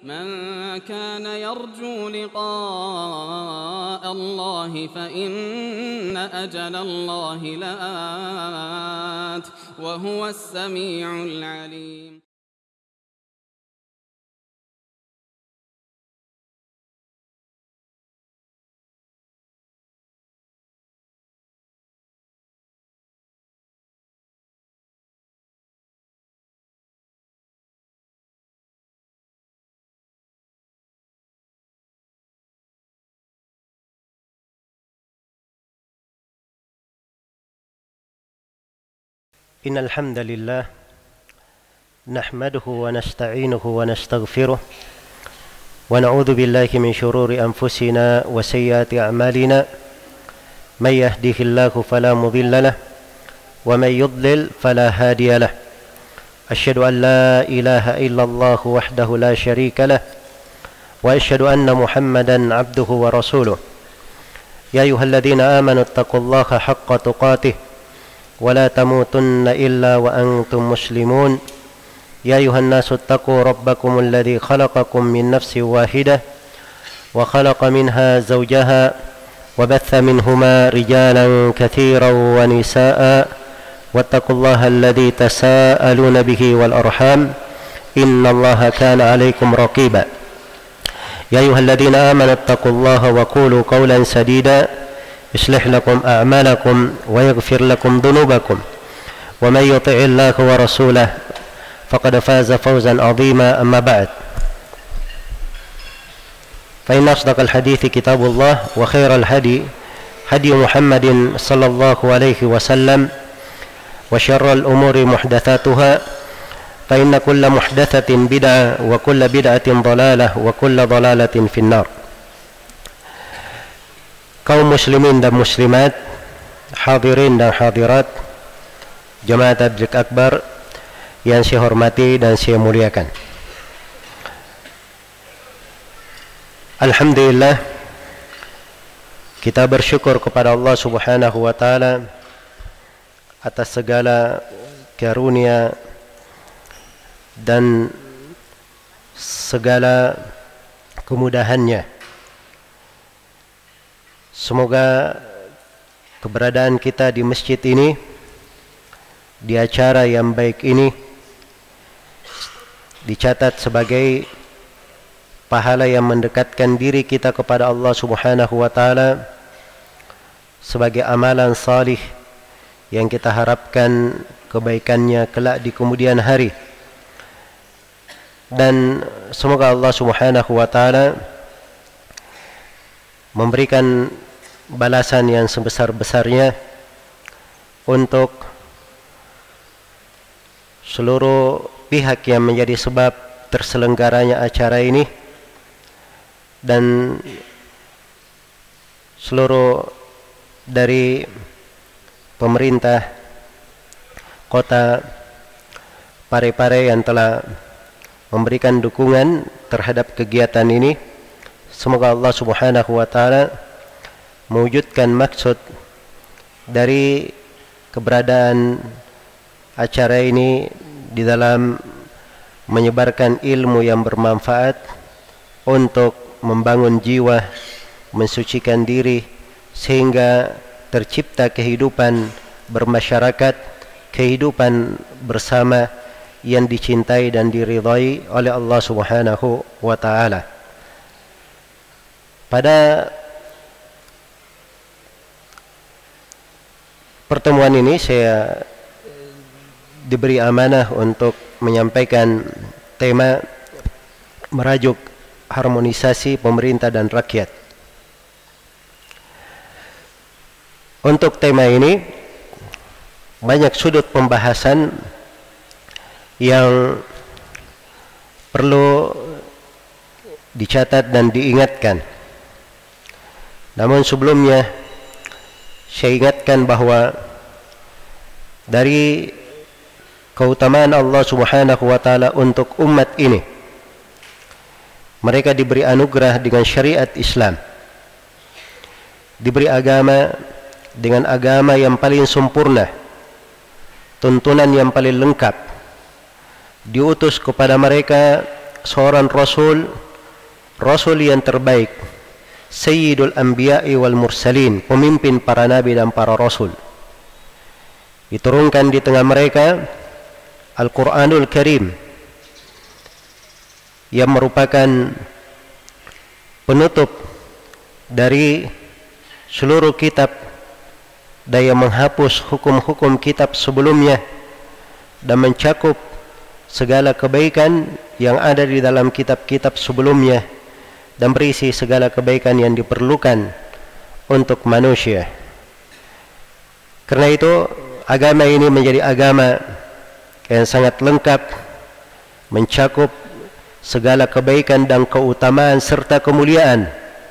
من كان يرجو لقاء الله فإن أجل الله لآت وهو السميع العليم. إن الحمد لله نحمده ونستعينه ونستغفره ونعوذ بالله من شرور أنفسنا وسيئات أعمالنا من يهده الله فلا مضل له ومن يضلل فلا هادي له أشهد أن لا إله إلا الله وحده لا شريك له وأشهد أن محمدا عبده ورسوله يا أيها الذين آمنوا اتقوا الله حق تقاته ولا تموتن إلا وأنتم مسلمون يا أيها الناس اتقوا ربكم الذي خلقكم من نفس واحدة وخلق منها زوجها وبث منهما رجالا كثيرا ونساء واتقوا الله الذي تساءلون به والأرحام إن الله كان عليكم رقيبا يا أيها الذين آمنوا اتقوا الله وقولوا قولا سديدا يصلح لكم أعمالكم ويغفر لكم ذنوبكم ومن يطع الله ورسوله فقد فاز فوزا عظيما أما بعد فإن أصدق الحديث كتاب الله وخير الهدي هدي محمد صلى الله عليه وسلم وشر الأمور محدثاتها فإن كل محدثة بدعة وكل بدعة ضلالة وكل ضلالة في النار. Kaum muslimin dan muslimat, hadirin dan hadirat, jemaah tabligh akbar yang saya hormati dan saya muliakan. Alhamdulillah, kita bersyukur kepada Allah Subhanahu wa taala atas segala karunia dan segala kemudahannya. Semoga keberadaan kita di masjid ini, di acara yang baik ini, dicatat sebagai pahala yang mendekatkan diri kita kepada Allah Subhanahu wa taala, sebagai amalan salih yang kita harapkan kebaikannya kelak di kemudian hari. Dan semoga Allah Subhanahu wa taala memberikan balasan yang sebesar-besarnya untuk seluruh pihak yang menjadi sebab terselenggaranya acara ini dan seluruh dari pemerintah kota Parepare yang telah memberikan dukungan terhadap kegiatan ini. Semoga Allah Subhanahu wa taala mewujudkan maksud dari keberadaan acara ini di dalam menyebarkan ilmu yang bermanfaat untuk membangun jiwa, mensucikan diri sehingga tercipta kehidupan bermasyarakat, kehidupan bersama yang dicintai dan diridhai oleh Allah Subhanahu wa taala. Pada pertemuan ini saya diberi amanah untuk menyampaikan tema merajuk harmonisasi pemerintah dan rakyat. Untuk tema ini banyak sudut pembahasan yang perlu dicatat dan diingatkan. Namun sebelumnya saya ingatkan bahwa dari keutamaan Allah Subhanahu wa taala untuk umat ini, mereka diberi anugerah dengan syariat Islam, diberi agama dengan agama yang paling sempurna, tuntunan yang paling lengkap, diutus kepada mereka seorang rasul, rasul yang terbaik, Sayyidul Anbiya'i wal Mursalin, pemimpin para nabi dan para rasul. Diturunkan di tengah mereka Al-Quranul Karim yang merupakan penutup dari seluruh kitab dan yang menghapus hukum-hukum kitab sebelumnya dan mencakup segala kebaikan yang ada di dalam kitab-kitab sebelumnya dan berisi segala kebaikan yang diperlukan untuk manusia. Karena itu agama ini menjadi agama yang sangat lengkap, mencakup segala kebaikan dan keutamaan serta kemuliaan.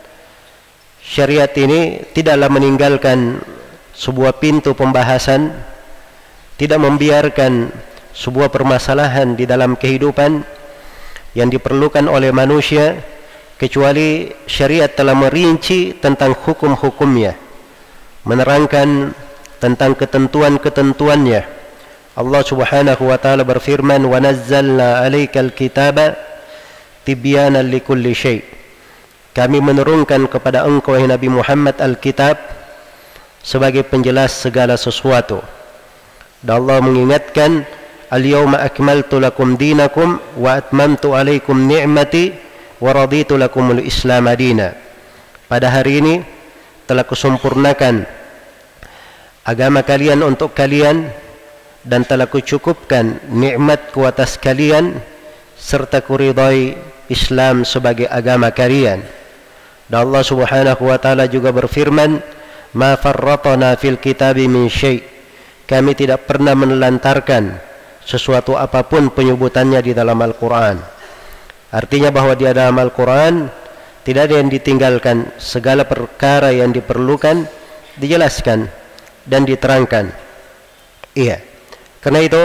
Syariat ini tidaklah meninggalkan sebuah pintu pembahasan, tidak membiarkan sebuah permasalahan di dalam kehidupan yang diperlukan oleh manusia, kecuali syariat telah merinci tentang hukum-hukumnya, menerangkan tentang ketentuan-ketentuannya. Allah Subhanahu wa taala berfirman, "Wa nazzalna 'alaikal kitaba tibyanan likulli syai'." Kami menurunkan kepada engkau wahai Nabi Muhammad Alkitab sebagai penjelas segala sesuatu. Dan Allah mengingatkan, "Al-yawma akmaltu lakum dinakum wa atmamtu 'alaikum ni'mati wa raditu lakumul Islam madina." Pada hari ini telah kusempurnakan agama kalian untuk kalian dan telah kucukupkan nikmatku atas kalian serta kuridai Islam sebagai agama kalian. Dan Allah Subhanahu wa taala juga berfirman, "Ma farratna fil kitabi min syai'." Kami tidak pernah menelantarkan sesuatu apapun penyebutannya di dalam Al-Quran. Artinya bahwa di dalam Al-Quran tidak ada yang ditinggalkan, segala perkara yang diperlukan dijelaskan dan diterangkan. Iya. Karena itu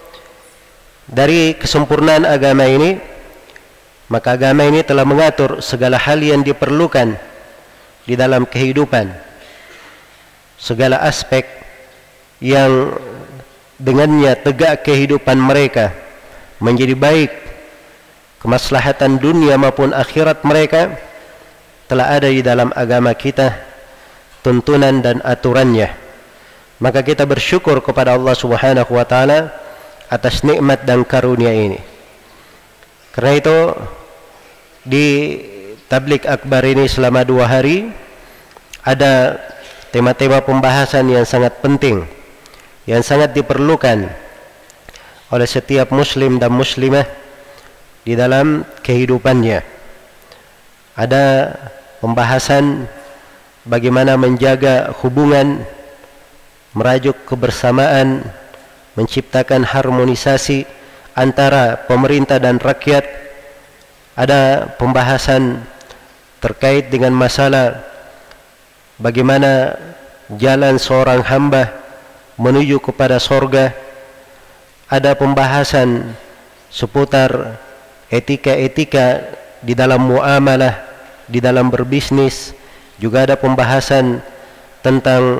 dari kesempurnaan agama ini, maka agama ini telah mengatur segala hal yang diperlukan di dalam kehidupan, segala aspek yang dengannya tegak kehidupan mereka menjadi baik, kemaslahatan dunia maupun akhirat mereka telah ada di dalam agama kita, tuntunan dan aturannya. Maka kita bersyukur kepada Allah Subhanahu wa taala atas nikmat dan karunia ini. Karena itu di Tabligh Akbar ini selama 2 hari ada tema-tema pembahasan yang sangat penting, yang sangat diperlukan oleh setiap muslim dan muslimah di dalam kehidupannya. Ada pembahasan bagaimana menjaga hubungan, merajuk kebersamaan, menciptakan harmonisasi antara pemerintah dan rakyat. Ada pembahasan terkait dengan masalah bagaimana jalan seorang hamba menuju kepada sorga. Ada pembahasan seputar etika-etika di dalam muamalah, di dalam berbisnis. Juga ada pembahasan tentang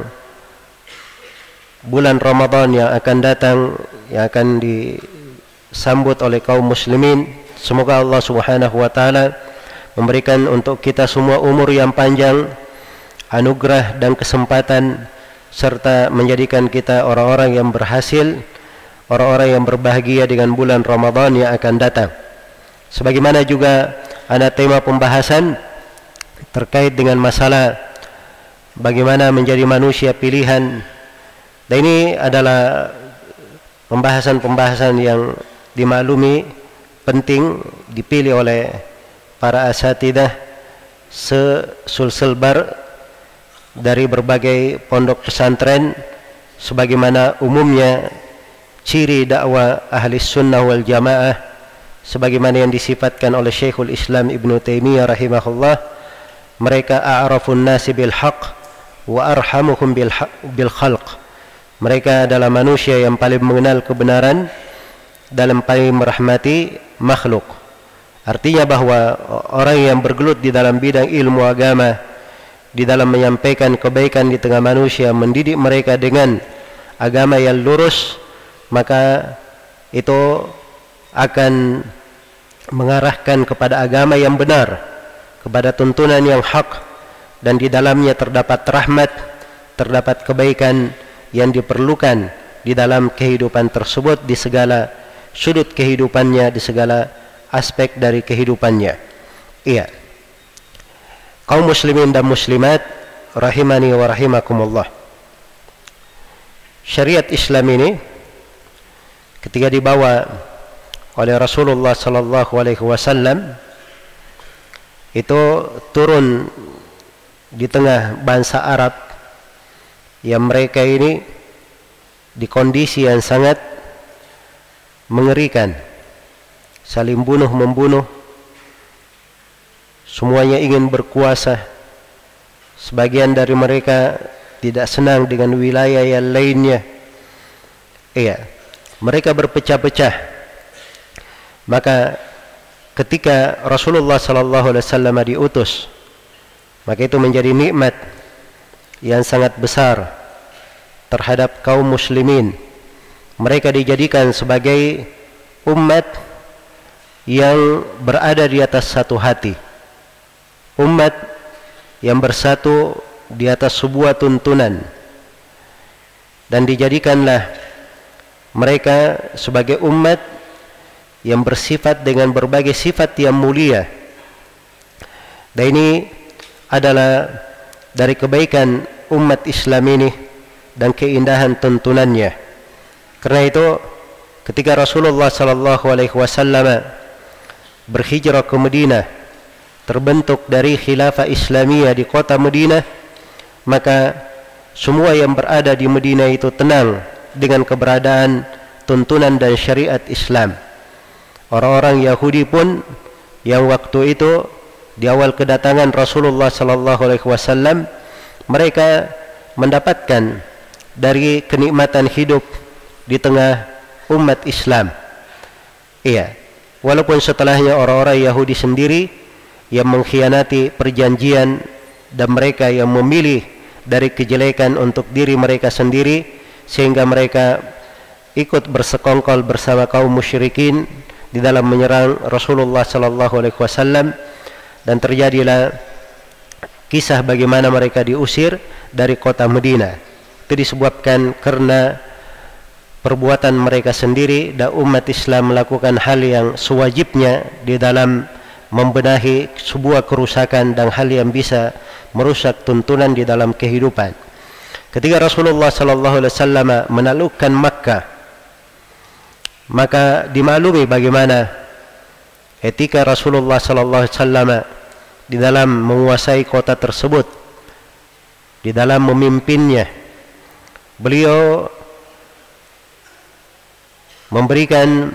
bulan Ramadan yang akan datang, yang akan disambut oleh kaum muslimin. Semoga Allah Subhanahu wa taala memberikan untuk kita semua umur yang panjang, anugerah dan kesempatan, serta menjadikan kita orang-orang yang berhasil, orang-orang yang berbahagia dengan bulan Ramadan yang akan datang. Sebagaimana juga ada tema pembahasan terkait dengan masalah bagaimana menjadi manusia pilihan. Dan ini adalah pembahasan-pembahasan yang dimaklumi penting, dipilih oleh para asatidah sesulselbar dari berbagai pondok pesantren, sebagaimana umumnya ciri dakwah ahli sunnah wal jamaah, sebagaimana yang disifatkan oleh Syekhul Islam Ibn Taimiyah rahimahullah. Mereka a'rafun nasi bil haq wa arhamuhum bil khalq. Mereka adalah manusia yang paling mengenal kebenaran dalam paling merahmati makhluk. Artinya bahwa orang yang bergelut di dalam bidang ilmu agama, di dalam menyampaikan kebaikan di tengah manusia, mendidik mereka dengan agama yang lurus, maka itu akan mengarahkan kepada agama yang benar, kepada tuntunan yang hak, dan di dalamnya terdapat rahmat, terdapat kebaikan yang diperlukan di dalam kehidupan tersebut, di segala sudut kehidupannya, di segala aspek dari kehidupannya. Iya, kaum muslimin dan muslimat rahimani wa rahimakumullah, syariat Islam ini ketika dibawa oleh Rasulullah sallallahu alaihi wasallam itu turun di tengah bangsa Arab yang mereka ini di kondisi yang sangat mengerikan, saling bunuh membunuh, semuanya ingin berkuasa. Sebagian dari mereka tidak senang dengan wilayah yang lainnya. Iya, mereka berpecah-pecah. Maka ketika Rasulullah sallallahu alaihi wasallam diutus, maka itu menjadi nikmat yang sangat besar terhadap kaum muslimin. Mereka dijadikan sebagai umat yang berada di atas satu hati, umat yang bersatu di atas sebuah tuntunan, dan dijadikanlah mereka sebagai umat yang bersifat dengan berbagai sifat yang mulia. Dan ini adalah dari kebaikan umat Islam ini dan keindahan tuntunannya. Karena itu ketika Rasulullah sallallahu alaihi wasallam berhijrah ke Madinah, terbentuk dari khilafah Islamiyah di kota Madinah, maka semua yang berada di Madinah itu tenang dengan keberadaan tuntunan dan syariat Islam. Orang-orang Yahudi pun yang waktu itu di awal kedatangan Rasulullah sallallahu alaihi wasallam, mereka mendapatkan dari kenikmatan hidup di tengah umat Islam. Iya, walaupun setelahnya orang-orang Yahudi sendiri yang mengkhianati perjanjian dan mereka yang memilih dari kejelekan untuk diri mereka sendiri, sehingga mereka ikut bersekongkol bersama kaum musyrikin di dalam menyerang Rasulullah sallallahu alaihi wasallam, dan terjadilah kisah bagaimana mereka diusir dari kota Madinah. Itu disebabkan karena perbuatan mereka sendiri, dan umat Islam melakukan hal yang sewajibnya di dalam membenahi sebuah kerusakan dan hal yang bisa merusak tuntunan di dalam kehidupan. Ketika Rasulullah sallallahu alaihi wasallam menaklukkan Makkah, maka dimaklumi bagaimana etika Rasulullah sallallahu alaihi wasallam di dalam menguasai kota tersebut, di dalam memimpinnya. Beliau memberikan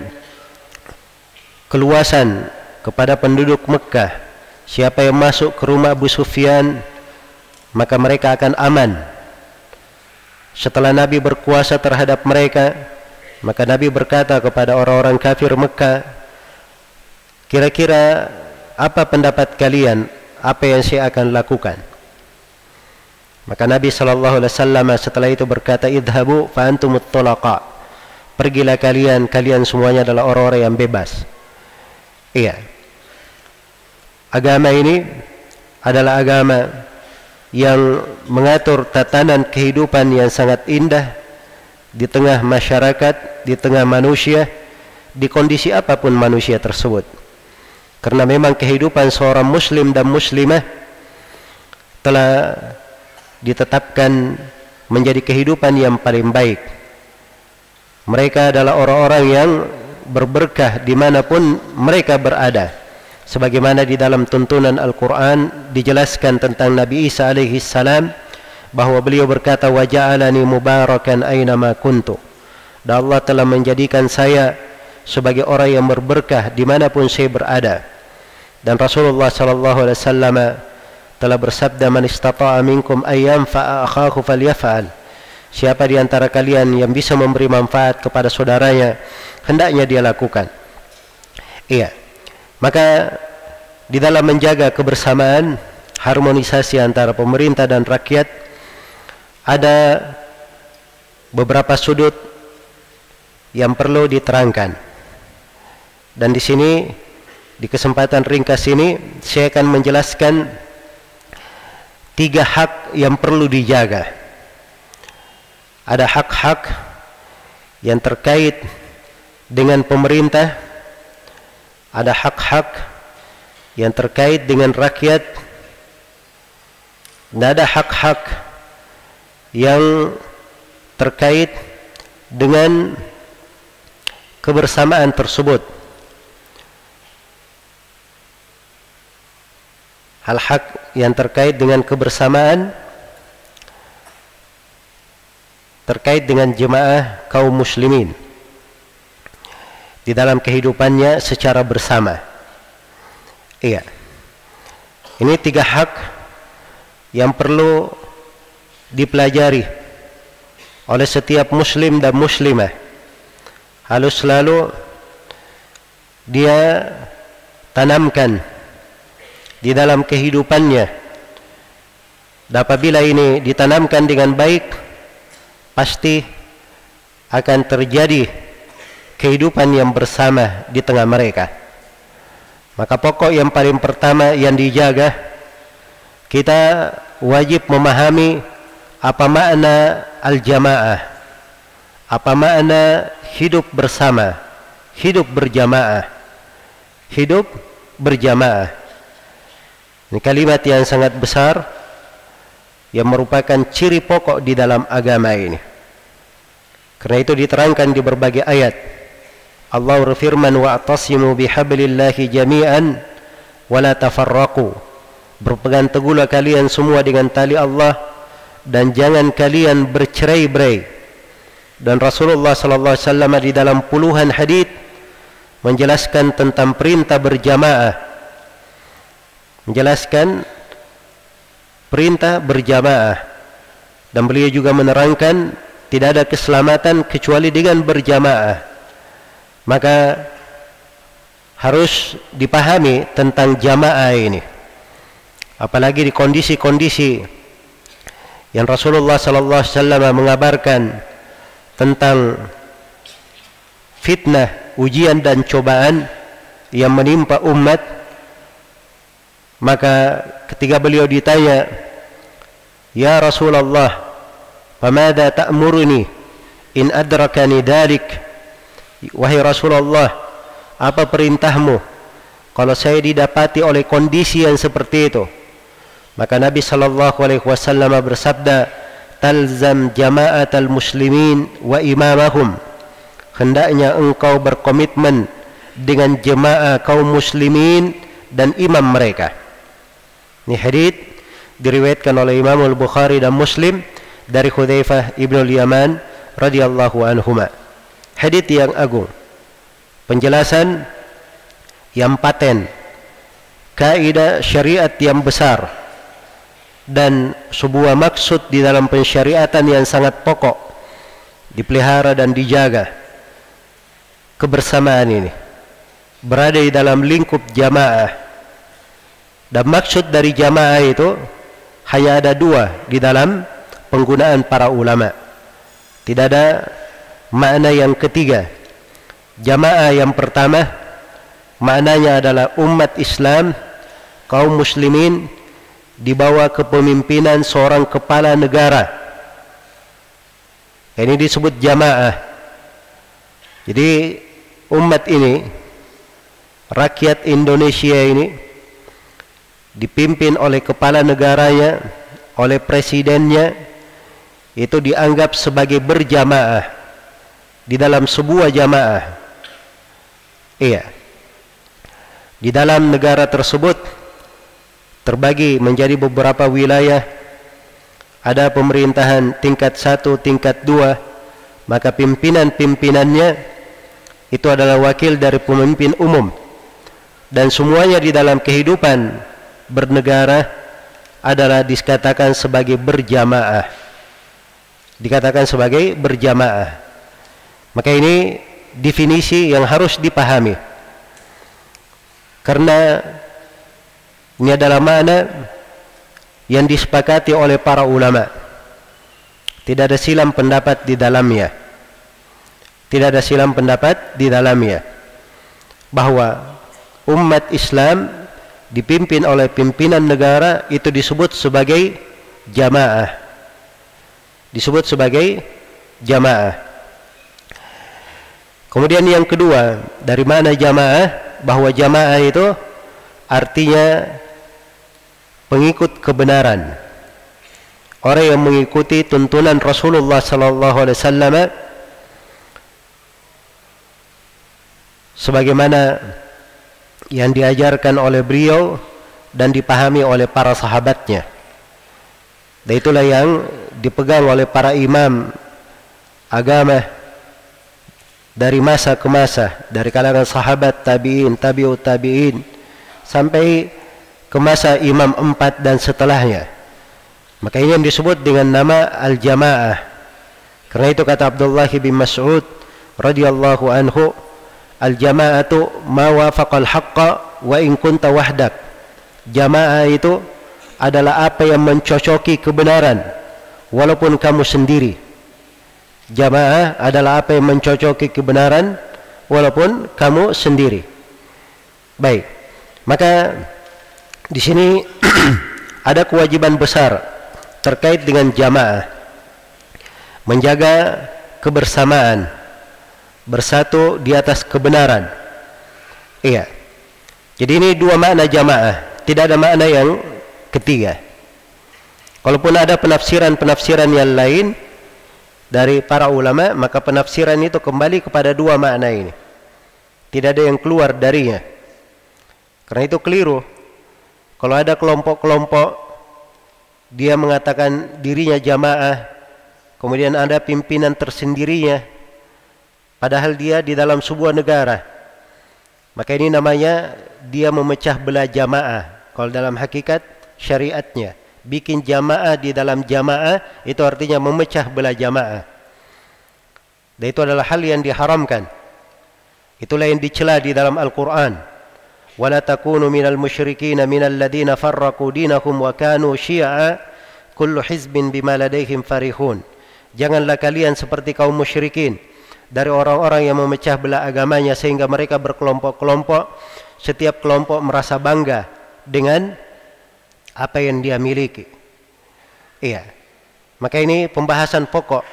keluasan kepada penduduk Mekah, siapa yang masuk ke rumah Abu Sufyan maka mereka akan aman. Setelah Nabi berkuasa terhadap mereka, maka Nabi berkata kepada orang-orang kafir Mekah, kira-kira apa pendapat kalian, apa yang saya akan lakukan? Maka Nabi sallallahu alaihi wasallam setelah itu berkata, idhabu fa antumut tulaqa, pergilah kalian, kalian semuanya adalah orang-orang yang bebas. Iya, agama ini adalah agama yang mengatur tatanan kehidupan yang sangat indah di tengah masyarakat, di tengah manusia, di kondisi apapun manusia tersebut. Karena memang kehidupan seorang muslim dan muslimah telah ditetapkan menjadi kehidupan yang paling baik. Mereka adalah orang-orang yang berberkah dimanapun mereka berada. Sebagaimana di dalam tuntunan Al-Quran dijelaskan tentang Nabi Isa alaihi salam, bahwa beliau berkata, wa ja'alani mubarakan aynama kuntu, dan Allah telah menjadikan saya sebagai orang yang berberkah dimanapun saya berada. Dan Rasulullah sallallahu alaihi wasallam telah bersabda, man istata'a minkum ayyam fa'a akhahu falyaf'al, siapa di antara kalian yang bisa memberi manfaat kepada saudaranya, hendaknya dia lakukan. Iya, maka di dalam menjaga kebersamaan, harmonisasi antara pemerintah dan rakyat, ada beberapa sudut yang perlu diterangkan. Dan di sini Di kesempatan ringkas ini saya akan menjelaskan 3 hak yang perlu dijaga. Ada hak-hak yang terkait dengan pemerintah, ada hak-hak yang terkait dengan rakyat, dan ada hak-hak yang terkait dengan kebersamaan tersebut. Hal-hak yang terkait dengan kebersamaan terkait dengan jemaah kaum muslimin di dalam kehidupannya secara bersama. Iya. Ini 3 hak yang perlu dipelajari oleh setiap muslim dan muslimah. Harus selalu dia tanamkan di dalam kehidupannya. Dan apabila ini ditanamkan dengan baik, pasti akan terjadi kehidupan yang bersama di tengah mereka. Maka pokok yang paling pertama yang dijaga, kita wajib memahami apa makna al-jamaah, apa makna hidup bersama, hidup berjamaah, hidup berjamaah. Ini kalimat yang sangat besar yang merupakan ciri pokok di dalam agama ini. Karena itu diterangkan di berbagai ayat. Allah berfirman, wa'tasimu bihablillahi jami'an wa la tafarraqu. Berpegang teguhlah kalian semua dengan tali Allah dan jangan kalian bercerai-berai. Dan Rasulullah sallallahu alaihi wasallam di dalam puluhan hadis menjelaskan tentang perintah berjamaah, menjelaskan perintah berjamaah, dan beliau juga menerangkan tidak ada keselamatan kecuali dengan berjamaah. Maka harus dipahami tentang jamaah ini, apalagi di kondisi-kondisi yang Rasulullah sallallahu alaihi wasallam mengabarkan tentang fitnah, ujian dan cobaan yang menimpa umat. Maka ketika beliau ditanya, "Ya Rasulullah, famadza ta'muruni in adrakani dalik?" Wahai Rasulullah, apa perintahmu kalau saya didapati oleh kondisi yang seperti itu? Maka Nabi sallallahu alaihi wasallam bersabda, "Talzam jama'atal muslimin wa imamahum." Hendaknya engkau berkomitmen dengan jemaah kaum muslimin dan imam mereka. Ini hadits diriwayatkan oleh Imam Al-Bukhari dan Muslim dari Hudzaifah ibn al-Yaman radhiyallahu anhuma. Hadits yang agung, penjelasan yang paten, kaidah syariat yang besar, dan sebuah maksud di dalam pensyariatan yang sangat pokok dipelihara dan dijaga. Kebersamaan ini berada di dalam lingkup jamaah, dan maksud dari jamaah itu hanya ada 2 di dalam penggunaan para ulama. Tidak ada makna yang ketiga. Jamaah yang pertama maknanya adalah umat Islam, kaum muslimin di bawah kepemimpinan seorang kepala negara. Ini disebut jamaah. Jadi umat ini, rakyat Indonesia ini dipimpin oleh kepala negaranya, oleh presidennya, itu dianggap sebagai berjamaah di dalam sebuah jamaah. Iya. Di dalam negara tersebut terbagi menjadi beberapa wilayah. Ada pemerintahan tingkat 1, tingkat 2, maka pimpinan-pimpinannya itu adalah wakil dari pemimpin umum. Dan semuanya di dalam kehidupan bernegara adalah dikatakan sebagai berjamaah. Dikatakan sebagai berjamaah. Maka ini definisi yang harus dipahami, karena ini adalah makna yang disepakati oleh para ulama. Tidak ada silam pendapat di dalamnya. Tidak ada silam pendapat di dalamnya bahwa umat Islam dipimpin oleh pimpinan negara itu disebut sebagai jamaah. Disebut sebagai jamaah. Kemudian yang kedua, dari mana jamaah? Bahwa jamaah itu artinya pengikut kebenaran. Orang yang mengikuti tuntunan Rasulullah sallallahu alaihi wasallam sebagaimana yang diajarkan oleh beliau dan dipahami oleh para sahabatnya. Dan itulah yang dipegang oleh para imam agama dari masa ke masa, dari kalangan sahabat, tabi'in, tabi'ut tabi'in, sampai ke masa imam 4 dan setelahnya. Maka ini yang disebut dengan nama al-jamaah. Karena itu kata Abdullah bin Mas'ud radhiyallahu anhu, al-jama'atu ma wafaqal haqqa wa in kunta wahdak. Jamaah itu adalah apa yang mencocoki kebenaran walaupun kamu sendiri. Jamaah adalah apa yang mencocoki kebenaran walaupun kamu sendiri. Baik. Maka di sini ada kewajiban besar terkait dengan jamaah. Menjaga kebersamaan, bersatu di atas kebenaran. Iya. Jadi ini dua makna jamaah, tidak ada makna yang ketiga. Kalaupun ada penafsiran-penafsiran yang lain dari para ulama, maka penafsiran itu kembali kepada dua makna ini. Tidak ada yang keluar darinya. Karena itu keliru. Kalau ada kelompok-kelompok dia mengatakan dirinya jamaah, kemudian ada pimpinan tersendirinya, padahal dia di dalam sebuah negara, maka ini namanya dia memecah belah jamaah. Kalau dalam hakikat syariatnya, bikin jamaah di dalam jamaah itu artinya memecah belah jamaah. Dan itu adalah hal yang diharamkan. Itulah yang dicela di dalam Al-Quran. وَلَا تَكُونُوا مِنَ الْمُشْرِكِينَ مِنَ الَّذِينَ فَرَّقُوا دِينَهُمْ وَكَانُوا شِيَعًا كُلُّ حِزْبٍ بِمَا لَدَيْهِمْ فَرِحُونَ. Janganlah kalian seperti kaum musyrikin, dari orang-orang yang memecah belah agamanya sehingga mereka berkelompok-kelompok, setiap kelompok merasa bangga dengan apa yang dia miliki. Iya. Maka ini pembahasan pokok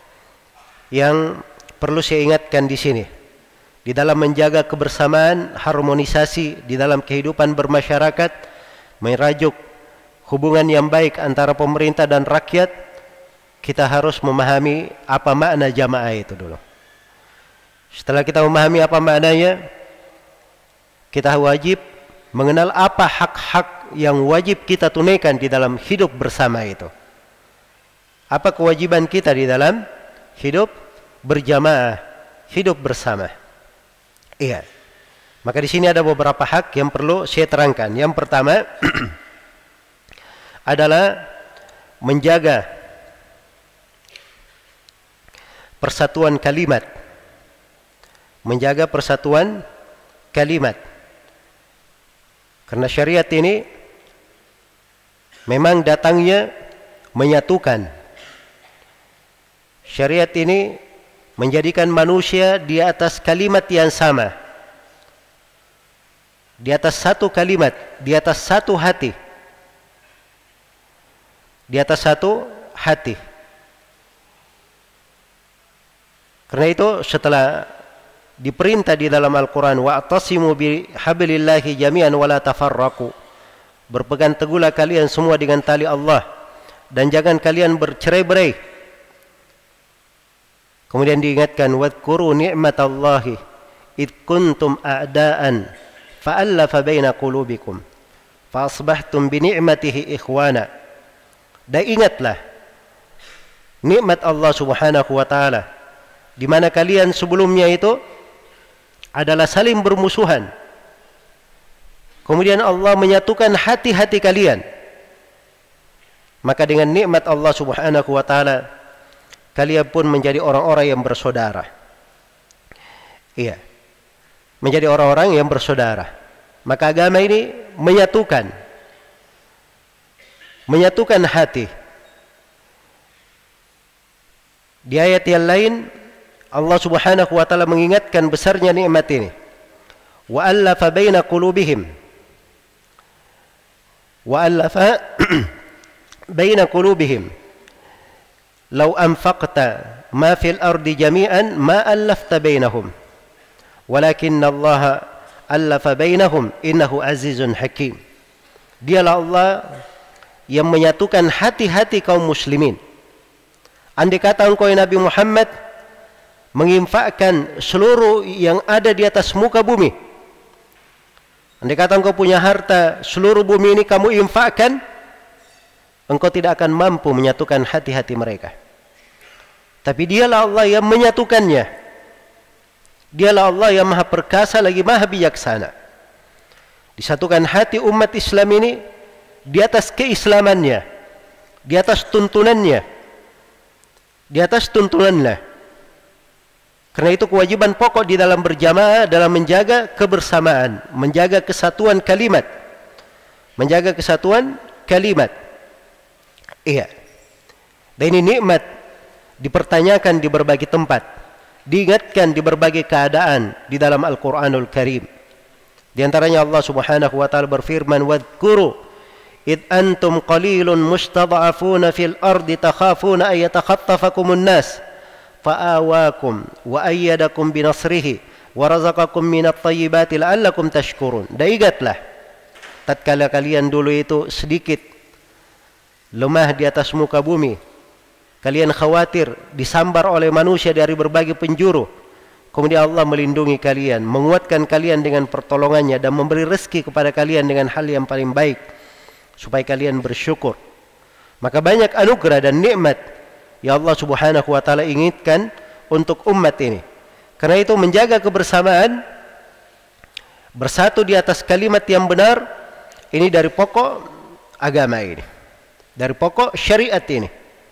yang perlu saya ingatkan di sini. Di dalam menjaga kebersamaan, harmonisasi di dalam kehidupan bermasyarakat, merajuk hubungan yang baik antara pemerintah dan rakyat, kita harus memahami apa makna jamaah itu dulu. Setelah kita memahami apa maknanya, kita wajib mengenal apa hak-hak yang wajib kita tunaikan di dalam hidup bersama itu. Apa kewajiban kita di dalam hidup berjamaah, hidup bersama. Iya. Maka di sini ada beberapa hak yang perlu saya terangkan. Yang pertama adalah menjaga persatuan kalimat. Menjaga persatuan kalimat. Karena syariat ini memang datangnya menyatukan. Syariat ini menjadikan manusia di atas kalimat yang sama, di atas satu kalimat, di atas satu hati, di atas satu hati. Karena itu setelah diperintah di dalam Al-Quran, wa'tasimu bihablillahi jami'an wa la tafarraqu, berpegang teguhlah kalian semua dengan tali Allah dan jangan kalian bercerai-berai. Kemudian diingatkan, wadhkuru ni'matallahi id kuntum a'daan fa'allafa baina qulubikum fa asbahtum bi ni'matihi ikhwana. Dan ingatlah nikmat Allah Subhanahu wa taala di mana kalian sebelumnya itu adalah saling bermusuhan. Kemudian Allah menyatukan hati-hati kalian. Maka dengan nikmat Allah Subhanahu wa taala kalian pun menjadi orang-orang yang bersaudara. Iya. Menjadi orang-orang yang bersaudara. Maka agama ini menyatukan hati. Di ayat yang lain Allah Subhanahu wa taala mengingatkan besarnya nikmat ini. wa allafa baina qulubihim law anfaqta ma fil ardi jami'an ma allafta bainahum walakinna Allah allafa bainahum innahu azizun hakim. Dialah Allah yang menyatukan hati-hati kaum muslimin. Andai kata engkau Nabi Muhammad menginfakkan seluruh yang ada di atas muka bumi, andai kata engkau punya harta seluruh bumi ini kamu infakkan, engkau tidak akan mampu menyatukan hati-hati mereka. Tapi dialah Allah yang menyatukannya. Dialah Allah yang maha perkasa lagi maha bijaksana. Disatukan hati umat Islam ini di atas keislamannya, di atas tuntunannya, di atas tuntunannya. Karena itu kewajiban pokok di dalam berjamaah dalam menjaga kebersamaan, menjaga kesatuan kalimat, menjaga kesatuan kalimat. Iya. Dan ini nikmat dipertanyakan di berbagai tempat, diingatkan di berbagai keadaan di dalam Al-Qur'anul Karim. Di antaranya Allah Subhanahu wa taala berfirman, "Wadhkuru id antum qalilun mustad'afuna fil ardi takhafuna ay yatakhattafakumun nas fa'awakum wa ayyadakum binasrihi wa razaqakum minat thayyibati la'allakum tashkurun." Dan ingatlah tatkala kalian dulu itu sedikit lemah di atas muka bumi, kalian khawatir disambar oleh manusia dari berbagai penjuru, kemudian Allah melindungi kalian, menguatkan kalian dengan pertolongannya dan memberi rezeki kepada kalian dengan hal yang paling baik supaya kalian bersyukur. Maka banyak anugerah dan nikmat yang Allah Subhanahu wa taala inginkan untuk umat ini. Karena itu menjaga kebersamaan, bersatu di atas kalimat yang benar, ini dari pokok agama ini, dari pokok syariat ini.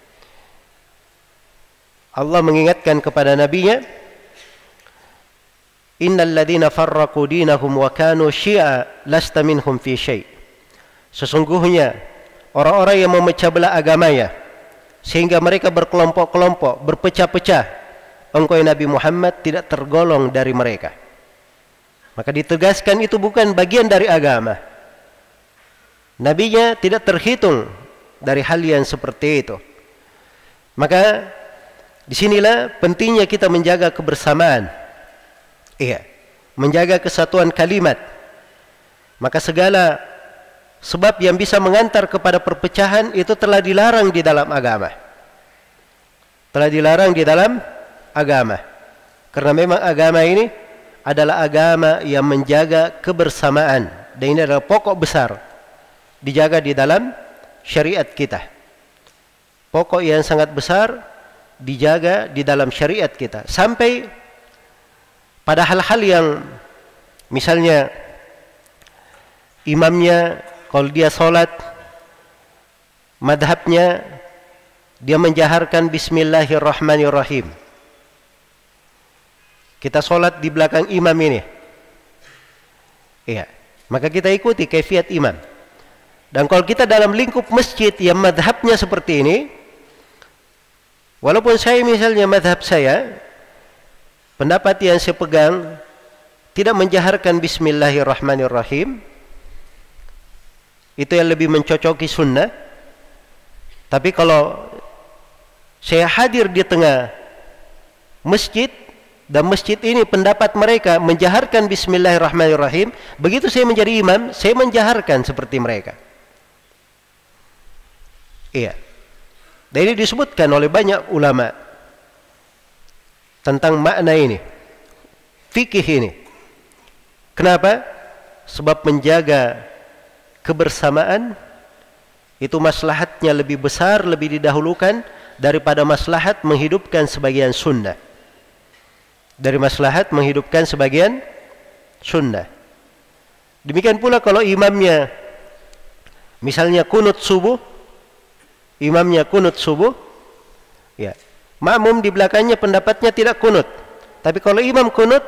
Allah mengingatkan kepada nabinya, innal ladzina farraqu dinahum wa kanu syi'a lasta minhum fi syai'. Sesungguhnya orang-orang yang memecah belah agamanya sehingga mereka berkelompok-kelompok, berpecah-pecah, engkau Nabi Muhammad tidak tergolong dari mereka. Maka ditegaskan itu bukan bagian dari agama. Nabinya tidak terhitung dari hal yang seperti itu. Maka disinilah pentingnya kita menjaga kebersamaan. Iya, menjaga kesatuan kalimat. Maka segala sebab yang bisa mengantar kepada perpecahan itu telah dilarang di dalam agama. Telah dilarang di dalam agama. Karena memang agama ini adalah agama yang menjaga kebersamaan. Dan ini adalah pokok besar dijaga di dalam syariat kita. Pokok yang sangat besar dijaga di dalam syariat kita. Sampai pada hal-hal yang misalnya imamnya kalau dia sholat, madhabnya dia menjaharkan Bismillahirrahmanirrahim. Kita sholat di belakang imam ini, iya, maka kita ikuti kaifiat imam. Dan kalau kita dalam lingkup masjid yang madhabnya seperti ini, walaupun saya misalnya madhab saya, pendapat yang saya pegang tidak menjaharkan Bismillahirrahmanirrahim, itu yang lebih mencocoki sunnah. Tapi kalau saya hadir di tengah masjid dan masjid ini pendapat mereka menjaharkan Bismillahirrahmanirrahim, begitu saya menjadi imam, saya menjaharkan seperti mereka. Iya. Dan ini disebutkan oleh banyak ulama tentang makna ini, fikih ini. Kenapa? Sebab menjaga kebersamaan itu maslahatnya lebih besar, lebih didahulukan daripada maslahat menghidupkan sebagian sunnah. Dari maslahat menghidupkan sebagian sunnah. Demikian pula kalau imamnya misalnya kunut subuh, imamnya kunut subuh, ya, makmum di belakangnya pendapatnya tidak kunut. Tapi kalau imam kunut,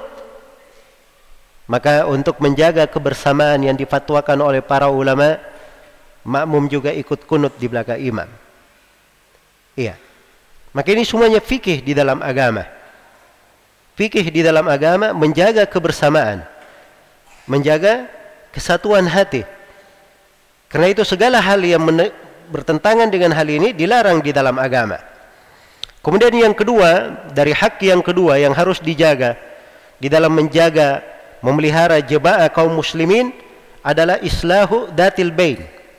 maka untuk menjaga kebersamaan yang difatwakan oleh para ulama, makmum juga ikut kunut di belakang imam. Iya. Maka ini semuanya fikih di dalam agama. Fikih di dalam agama menjaga kebersamaan. menjaga kesatuan hati. Karena itu segala hal yang bertentangan dengan hal ini dilarang di dalam agama. Kemudian yang kedua, dari hak yang kedua yang harus dijaga di dalam menjaga, memelihara jemaah kaum muslimin adalah islahu datil bain.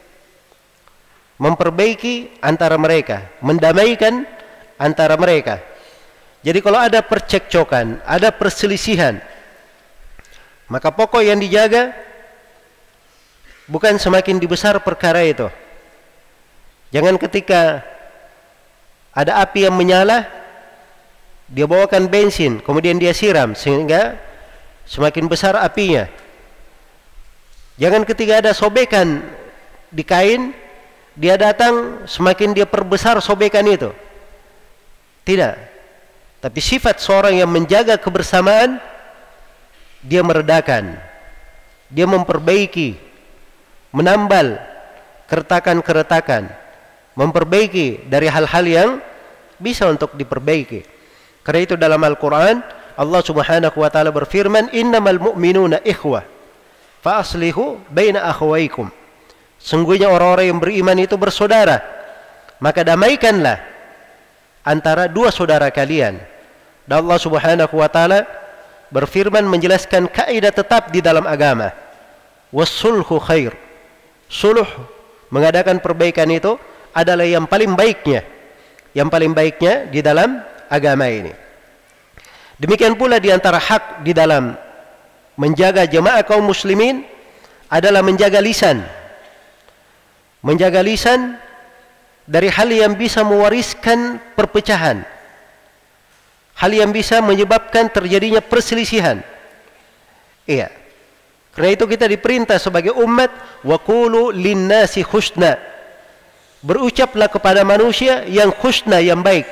Memperbaiki antara mereka, mendamaikan antara mereka. Jadi kalau ada percekcokan, ada perselisihan, maka pokok yang dijaga bukan semakin dibesar perkara itu. Jangan ketika ada api yang menyala, dia bawakan bensin, kemudian dia siram sehingga semakin besar apinya. Jangan ketika ada sobekan di kain, dia datang semakin dia perbesar sobekan itu. Tidak. Tapi sifat seorang yang menjaga kebersamaan, dia meredakan, dia memperbaiki, menambal keretakan-keretakan, memperbaiki dari hal-hal yang bisa untuk diperbaiki. Karena itu dalam Al-Quran Allah subhanahu wa ta'ala berfirman, innamal mu'minuna ikhwah fa aslihu baina akhwaikum. Sungguhnya orang-orang yang beriman itu bersaudara, maka damaikanlah antara dua saudara kalian. Dan Allah subhanahu wa ta'ala berfirman menjelaskan kaidah tetap di dalam agama, wassulhu khair. Suluh, mengadakan perbaikan itu adalah yang paling baiknya, yang paling baiknya di dalam agama ini. Demikian pula di antara hak di dalam menjaga jemaah kaum muslimin adalah menjaga lisan. Menjaga lisan dari hal yang bisa mewariskan perpecahan, hal yang bisa menyebabkan terjadinya perselisihan. Iya. Karena itu kita diperintah sebagai umat, wa qulu linnasi husna. Berucaplah kepada manusia yang husna, yang baik.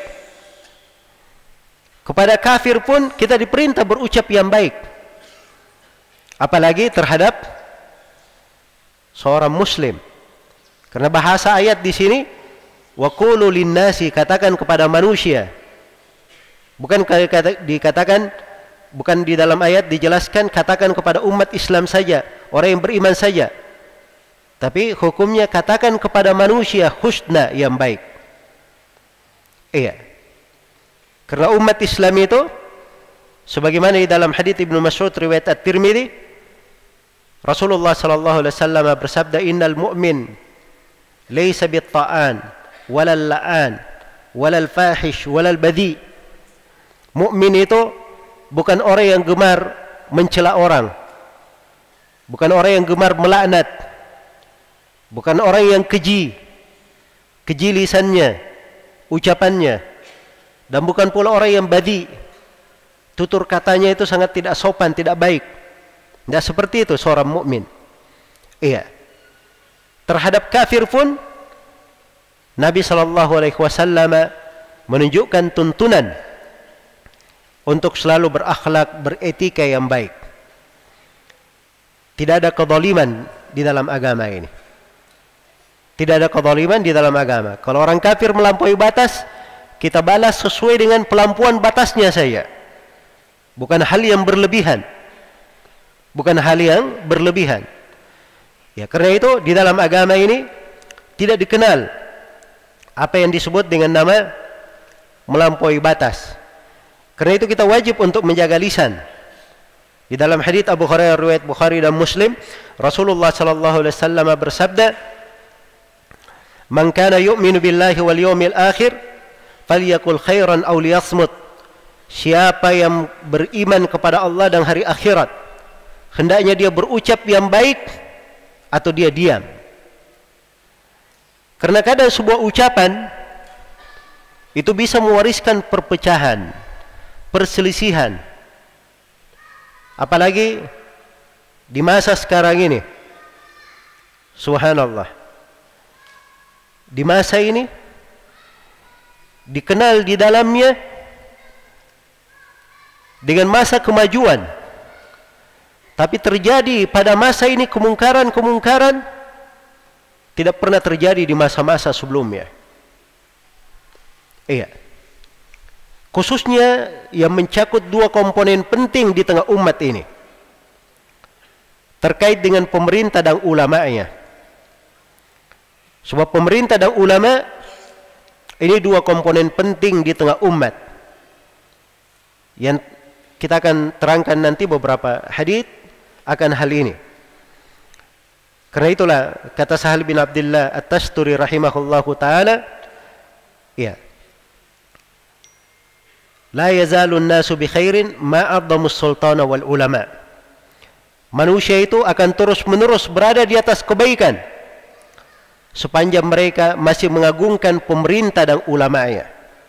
Kepada kafir pun kita diperintah berucap yang baik. Apalagi terhadap seorang muslim. Karena bahasa ayat di sini, wa qulu linnasi, katakan kepada manusia. Bukan dikatakan, bukan di dalam ayat dijelaskan katakan kepada umat Islam saja, orang yang beriman saja. Tapi hukumnya katakan kepada manusia husna, yang baik. Iya. Karena umat Islam itu sebagaimana di dalam hadits Ibnu Mas'ud riwayat At-Tirmidzi, Rasulullah sallallahu alaihi wasallam bersabda, innal mu'min laysa bit-ta'an walal la'an walal fahish walal badhi. Mukmin itu bukan orang yang gemar mencela orang, bukan orang yang gemar melaknat, bukan orang yang keji lisannya, ucapannya, dan bukan pula orang yang badi, tutur katanya itu sangat tidak sopan, tidak baik. Tidak seperti itu seorang mukmin. Iya. Terhadap kafir pun Nabi SAW menunjukkan tuntunan untuk selalu berakhlak, beretika yang baik. Tidak ada kezaliman di dalam agama ini. Tidak ada kezaliman di dalam agama. Kalau orang kafir melampaui batas, kita balas sesuai dengan pelampuan batasnya saja. Bukan hal yang berlebihan. Bukan hal yang berlebihan. Ya, karena itu di dalam agama ini tidak dikenal apa yang disebut dengan nama melampaui batas. Karena itu kita wajib untuk menjaga lisan. Di dalam hadits Abu Hurairah riwayat Bukhari dan Muslim, Rasulullah sallallahu alaihi wasallam bersabda, "Man kana yu'minu billahi wal yawmil akhir, falyakul khairan aw liyasmut." Siapa yang beriman kepada Allah dan hari akhirat, hendaknya dia berucap yang baik atau dia diam. Karena kadang sebuah ucapan itu bisa mewariskan perpecahan, perselisihan. Apalagi di masa sekarang ini. Subhanallah. Di masa ini dikenal di dalamnya dengan masa kemajuan. Tapi terjadi pada masa ini kemungkaran-kemungkaran tidak pernah terjadi di masa-masa sebelumnya. Iya. Khususnya yang mencakup dua komponen penting di tengah umat ini. terkait dengan pemerintah dan ulama'nya. Sebab pemerintah dan ulama ini dua komponen penting di tengah umat. Yang kita akan terangkan nanti beberapa hadits akan hal ini. Karena itulah kata Sahal bin Abdullah At-Tasturi rahimahullahu taala, ya. La yazalu an-nasu bi khairin ma a'dhamu as-sultana wal ulama. Manusia itu akan terus-menerus berada di atas kebaikan sepanjang mereka masih mengagungkan pemerintah dan ulama'nya.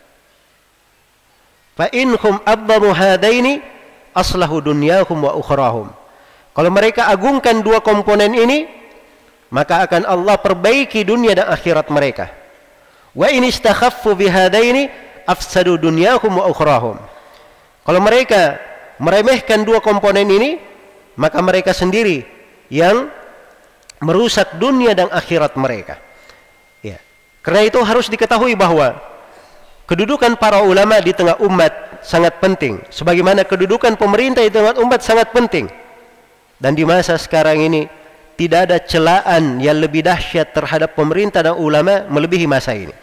Fa inhum a'dhamu hadaini aslahu dunyahum wa ukhrahum. Kalau mereka agungkan dua komponen ini, maka akan Allah perbaiki dunia dan akhirat mereka. Wa in istakhaffu bihadaini afsadu dunyahum wa ukhrahum. Kalau mereka meremehkan dua komponen ini, maka mereka sendiri yang merusak dunia dan akhirat mereka. Ya. Karena itu harus diketahui bahwa kedudukan para ulama di tengah umat sangat penting, sebagaimana kedudukan pemerintah di tengah umat sangat penting. Dan di masa sekarang ini tidak ada celaan yang lebih dahsyat terhadap pemerintah dan ulama melebihi masa ini.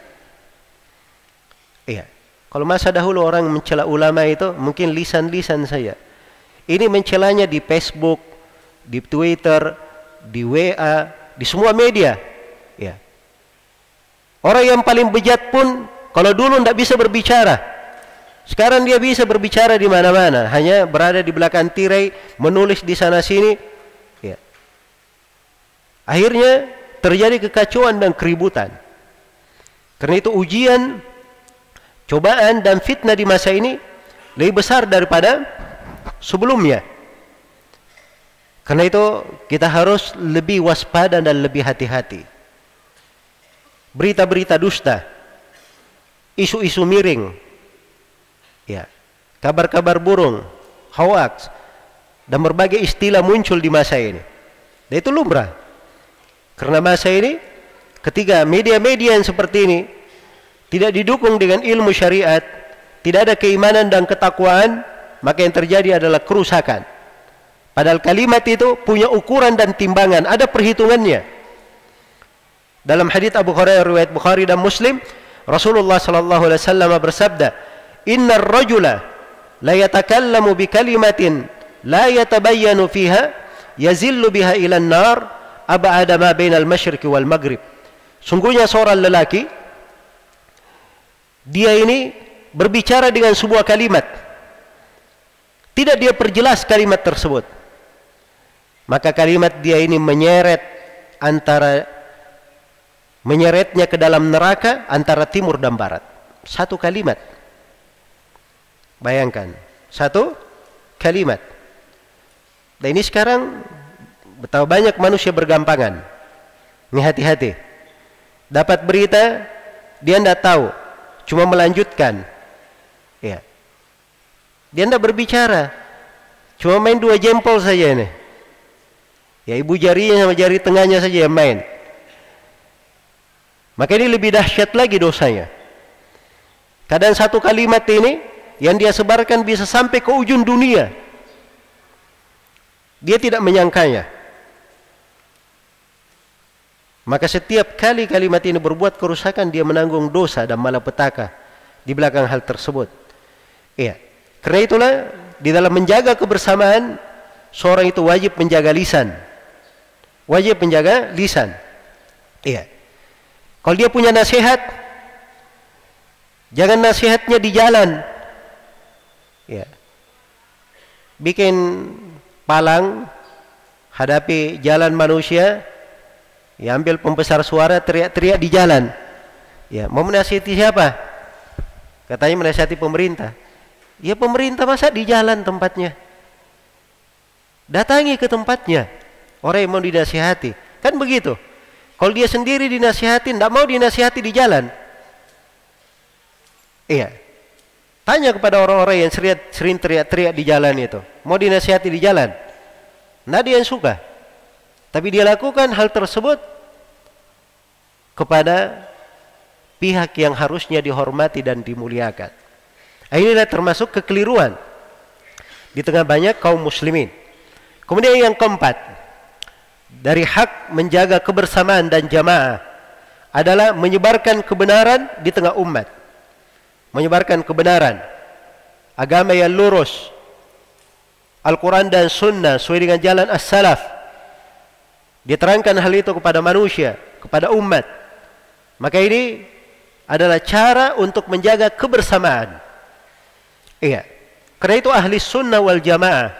Iya. Kalau masa dahulu orang mencela ulama itu mungkin lisan-lisan saja. Ini mencelanya di Facebook, di Twitter, di WA, di semua media. Ya. Orang yang paling bejat pun kalau dulu tidak bisa berbicara, sekarang dia bisa berbicara di mana-mana, hanya berada di belakang tirai, menulis di sana sini. Ya. Akhirnya terjadi kekacauan dan keributan. Karena itu ujian, cobaan dan fitnah di masa ini lebih besar daripada sebelumnya. Karena itu kita harus lebih waspada dan lebih hati-hati. Berita-berita dusta, isu-isu miring, ya, kabar-kabar burung, hoax, dan berbagai istilah muncul di masa ini. Dan itu lumrah. Karena masa ini, ketika media-media yang seperti ini tidak didukung dengan ilmu syariat, tidak ada keimanan dan ketakwaan, maka yang terjadi adalah kerusakan. Padahal kalimat itu punya ukuran dan timbangan, ada perhitungannya. Dalam hadits Abu Hurairah riwayat Bukhari dan Muslim, Rasulullah sallallahu alaihi wasallam bersabda, "Innar rajula la yatakallamu bi kalimatin la yatabayyanu fiha yazillu biha ila an-nar ab'ada ma bainal masyriqi wal maghrib." Sungguhnya seorang lelaki, dia ini berbicara dengan sebuah kalimat, tidak dia perjelas kalimat tersebut, maka kalimat dia ini menyeretnya ke dalam neraka antara timur dan barat. Satu kalimat. Bayangkan, satu kalimat. Dan ini sekarang betapa banyak manusia bergampangan. Ini hati-hati. Dapat berita, dia tidak tahu, cuma melanjutkan. Ya. Dia tidak berbicara, cuma main dua jempol saja ini. Ya, ibu jarinya sama jari tengahnya saja yang main. Maka ini lebih dahsyat lagi dosanya. Kadang satu kalimat ini yang dia sebarkan bisa sampai ke ujung dunia. Dia tidak menyangkanya. Maka setiap kali kalimat ini berbuat kerusakan, dia menanggung dosa dan malapetaka di belakang hal tersebut. Iya. Karena itulah di dalam menjaga kebersamaan, seorang itu wajib menjaga lisan. Wajib menjaga lisan. Iya. Kalau dia punya nasihat, jangan nasihatnya di jalan. Ya. Bikin palang, hadapi jalan manusia, ya, ambil pembesar suara, teriak-teriak di jalan. Ya, mau menasihati siapa? Katanya menasihati pemerintah. Ya, pemerintah masa di jalan tempatnya? Datangi ke tempatnya orang yang mau dinasihati. Kan begitu. Kalau dia sendiri dinasihati, tidak mau dinasihati di jalan. Iya. Tanya kepada orang-orang yang sering teriak-teriak di jalan itu. Mau dinasihati di jalan? Tidak ada yang suka. Tapi dia lakukan hal tersebut kepada pihak yang harusnya dihormati dan dimuliakan. Inilah termasuk kekeliruan di tengah banyak kaum muslimin. Kemudian yang keempat, dari hak menjaga kebersamaan dan jamaah adalah menyebarkan kebenaran di tengah umat. Menyebarkan kebenaran, agama yang lurus, Al-Quran dan Sunnah sesuai dengan jalan as-salaf. Diterangkan hal itu kepada manusia, kepada umat. Maka ini adalah cara untuk menjaga kebersamaan. Iya. Karena itu ahli sunnah wal jamaah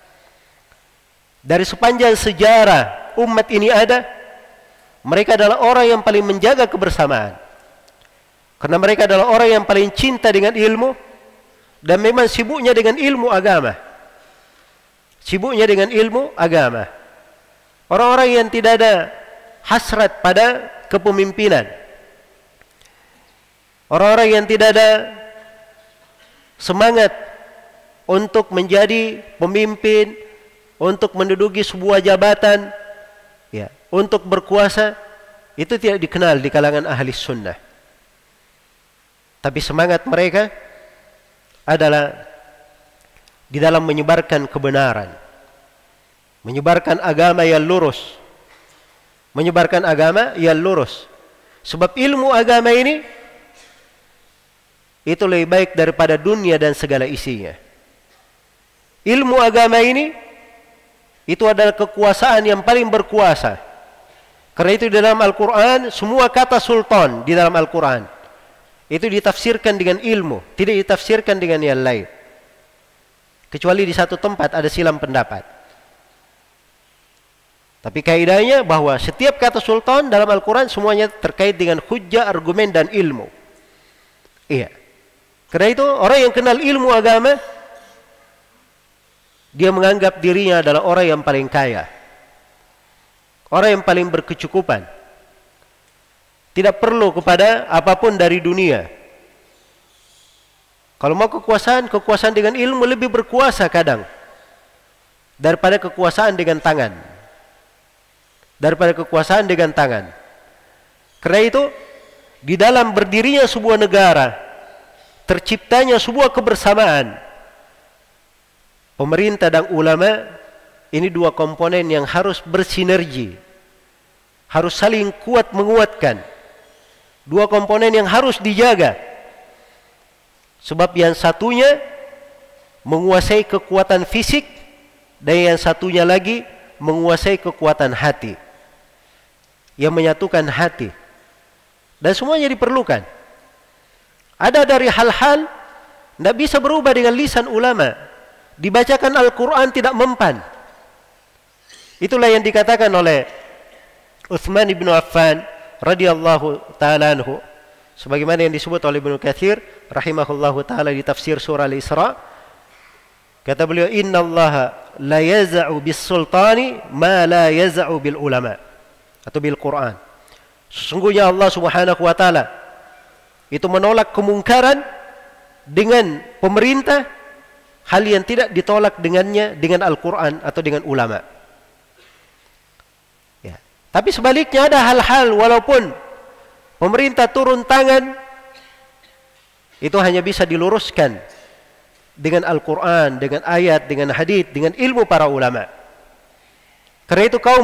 dari sepanjang sejarah umat ini ada, mereka adalah orang yang paling menjaga kebersamaan. Karena mereka adalah orang yang paling cinta dengan ilmu dan memang sibuknya dengan ilmu agama. Sibuknya dengan ilmu agama. Orang-orang yang tidak ada hasrat pada kepemimpinan. Orang-orang yang tidak ada semangat untuk menjadi pemimpin, untuk menduduki sebuah jabatan, ya, untuk berkuasa, itu tidak dikenal di kalangan ahli sunnah. Tapi semangat mereka adalah di dalam menyebarkan kebenaran, menyebarkan agama yang lurus, menyebarkan agama yang lurus. Sebab ilmu agama ini itu lebih baik daripada dunia dan segala isinya. Ilmu agama ini itu adalah kekuasaan yang paling berkuasa. Karena itu di dalam Al-Quran, semua kata sultan di dalam Al-Quran itu ditafsirkan dengan ilmu, tidak ditafsirkan dengan yang lain. Kecuali di satu tempat ada silam pendapat. Tapi kaidahnya bahwa setiap kata sultan dalam Al-Quran semuanya terkait dengan hujjah, argumen dan ilmu. Iya. Karena itu orang yang kenal ilmu agama, dia menganggap dirinya adalah orang yang paling kaya, orang yang paling berkecukupan, tidak perlu kepada apapun dari dunia. Kalau mau kekuasaan, kekuasaan dengan ilmu lebih berkuasa kadang daripada kekuasaan dengan tangan. Daripada kekuasaan dengan tangan. Karena itu di dalam berdirinya sebuah negara, terciptanya sebuah kebersamaan, pemerintah dan ulama ini dua komponen yang harus bersinergi, harus saling kuat menguatkan. Dua komponen yang harus dijaga. Sebab yang satunya menguasai kekuatan fisik dan yang satunya lagi menguasai kekuatan hati, yang menyatukan hati. Dan semuanya diperlukan. Ada dari hal-hal tidak bisa berubah dengan lisan ulama. Dibacakan Al-Quran tidak mempan. Itulah yang dikatakan oleh Utsman bin Affan radhiyallahu ta'ala anhu, sebagaimana yang disebut oleh Ibnu Katsir rahimahullahu ta'ala di tafsir surah Al-Isra. Kata beliau, innallaha la yaz'u bis sultani ma la yaz'u bil ulama, atau bil Quran. Sesungguhnya Allah Subhanahu wa taala itu menolak kemungkaran dengan pemerintah hal yang tidak ditolak dengannya dengan Al-Quran atau dengan ulama. Ya. Tapi sebaliknya ada hal-hal walaupun pemerintah turun tangan, itu hanya bisa diluruskan dengan Al-Quran, dengan ayat, dengan hadits, dengan ilmu para ulama. Karena itu kaum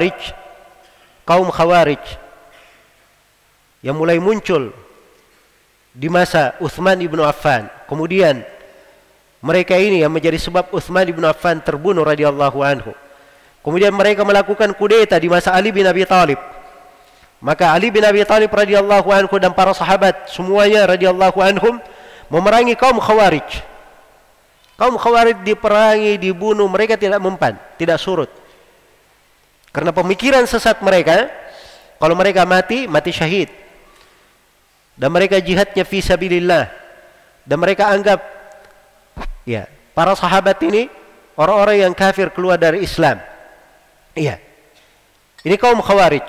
Khawarij yang mulai muncul di masa Utsman bin Affan, kemudian mereka ini yang menjadi sebab Utsman bin Affan terbunuh radhiyallahu anhu. Kemudian mereka melakukan kudeta di masa Ali bin Abi Thalib. Maka Ali bin Abi Thalib radhiyallahu anhu dan para sahabat semuanya radhiyallahu anhum memerangi kaum Khawarij. Kaum Khawarij diperangi, dibunuh, mereka tidak mempan, tidak surut. Karena pemikiran sesat mereka, kalau mereka mati, mati syahid. Dan mereka jihadnya fi sabilillah. Dan mereka anggap, ya, para sahabat ini orang-orang yang kafir keluar dari Islam. Iya. Ini kaum Khawarij.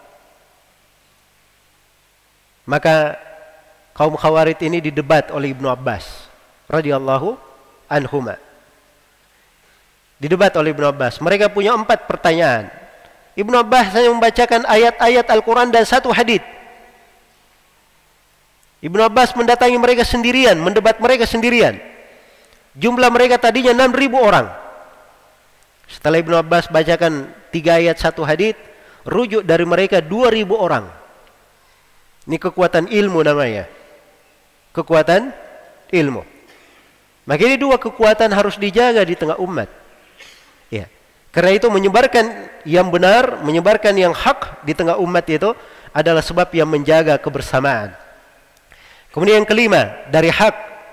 Maka kaum Khawarij ini didebat oleh Ibnu Abbas radhiyallahu anhuma. Didebat oleh Ibnu Abbas. Mereka punya 4 pertanyaan. Ibnu Abbas hanya membacakan ayat-ayat Al-Quran dan 1 hadits. Ibnu Abbas mendatangi mereka sendirian, mendebat mereka sendirian. Jumlah mereka tadinya 6.000 orang. Setelah Ibnu Abbas bacakan 3 ayat 1 hadits, rujuk dari mereka 2000 orang. Ini kekuatan ilmu namanya. Kekuatan ilmu. Maka ini 2 kekuatan harus dijaga di tengah umat. Ya. Karena itu menyebarkan yang benar, menyebarkan yang hak di tengah umat itu adalah sebab yang menjaga kebersamaan. Kemudian yang kelima, dari hak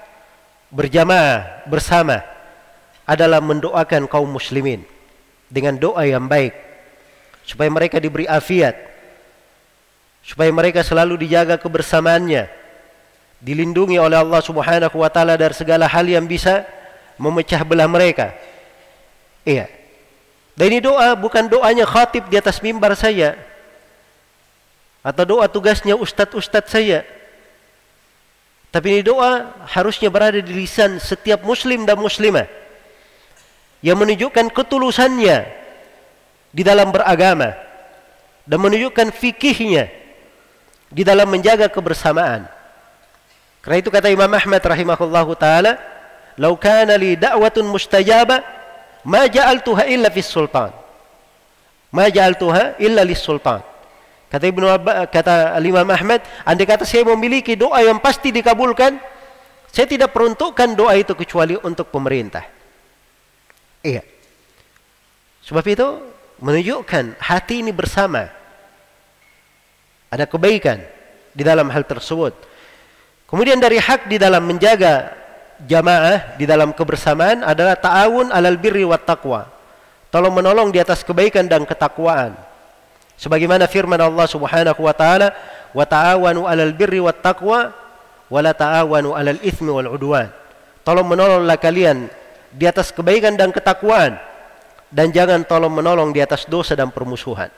berjamaah bersama adalah mendoakan kaum muslimin dengan doa yang baik supaya mereka diberi afiat, supaya mereka selalu dijaga kebersamaannya, dilindungi oleh Allah Subhanahu wa taala dari segala hal yang bisa memecah belah mereka. Iya. Dan ini doa bukan doanya khatib di atas mimbar saya atau doa tugasnya ustadz-ustadz saya. Tapi ini doa harusnya berada di lisan setiap muslim dan muslimah yang menunjukkan ketulusannya di dalam beragama dan menunjukkan fikihnya di dalam menjaga kebersamaan. Karena itu kata Imam Ahmad rahimahullahu taala, "Lau kana li da'watun mustajabah, ma ja'altuha illa fis sultan." Ma ja'altuha illa lis sultan. Kata Imam Ahmad, andai kata saya memiliki doa yang pasti dikabulkan, saya tidak peruntukkan doa itu kecuali untuk pemerintah. Iya. Sebab itu menunjukkan hati ini bersama. Ada kebaikan di dalam hal tersebut. Kemudian dari hak di dalam menjaga jamaah di dalam kebersamaan adalah ta'awun alal birri wat taqwa. Tolong menolong di atas kebaikan dan ketakwaan. Sebagaimana firman Allah Subhanahu wa taala, "Wa ta'awanu 'alal birri wat taqwa wa la ta'awanu 'alal itsmi wal 'udwan." Tolong menolonglah kalian di atas kebaikan dan ketakwaan dan jangan tolong menolong di atas dosa dan permusuhan.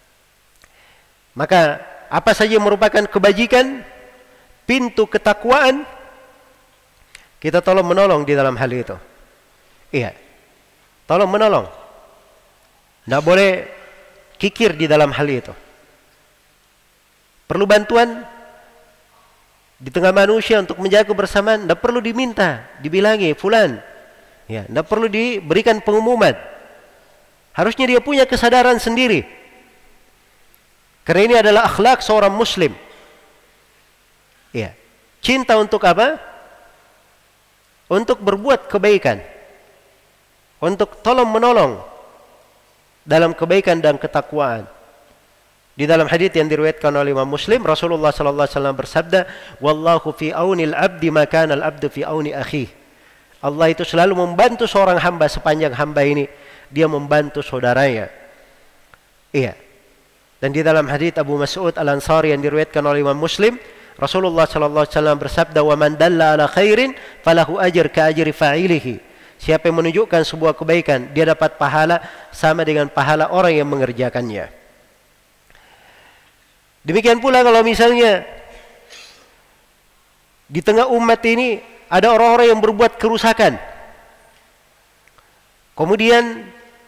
Maka apa saja yang merupakan kebajikan, pintu ketakwaan, kita tolong menolong di dalam hal itu. Iya. Tolong menolong. Tidak boleh kikir di dalam hal itu. Perlu bantuan di tengah manusia untuk menjaga kebersamaan, tidak perlu diminta, dibilangi fulan. Ya, tidak perlu diberikan pengumuman. Harusnya dia punya kesadaran sendiri. Karena ini adalah akhlak seorang muslim. Ya. Cinta untuk apa? Untuk berbuat kebaikan. Untuk tolong menolong dalam kebaikan dan ketakwaan. Di dalam hadis yang diriwayatkan oleh Imam Muslim, Rasulullah sallallahu alaihi wasallam bersabda, "Wallahu fi aunil 'abdi ma kana al-'abdu fi auni akhihi." Allah itu selalu membantu seorang hamba sepanjang hamba ini dia membantu saudaranya. Iya. Dan di dalam hadis Abu Mas'ud Al-Ansari yang diriwayatkan oleh Imam Muslim, Rasulullah sallallahu alaihi wasallam bersabda, "Wa man dalla 'ala khairin falahu ajr ka ajri fa'ilihi." Siapa yang menunjukkan sebuah kebaikan, dia dapat pahala sama dengan pahala orang yang mengerjakannya. Demikian pula kalau misalnya di tengah umat ini ada orang-orang yang berbuat kerusakan, kemudian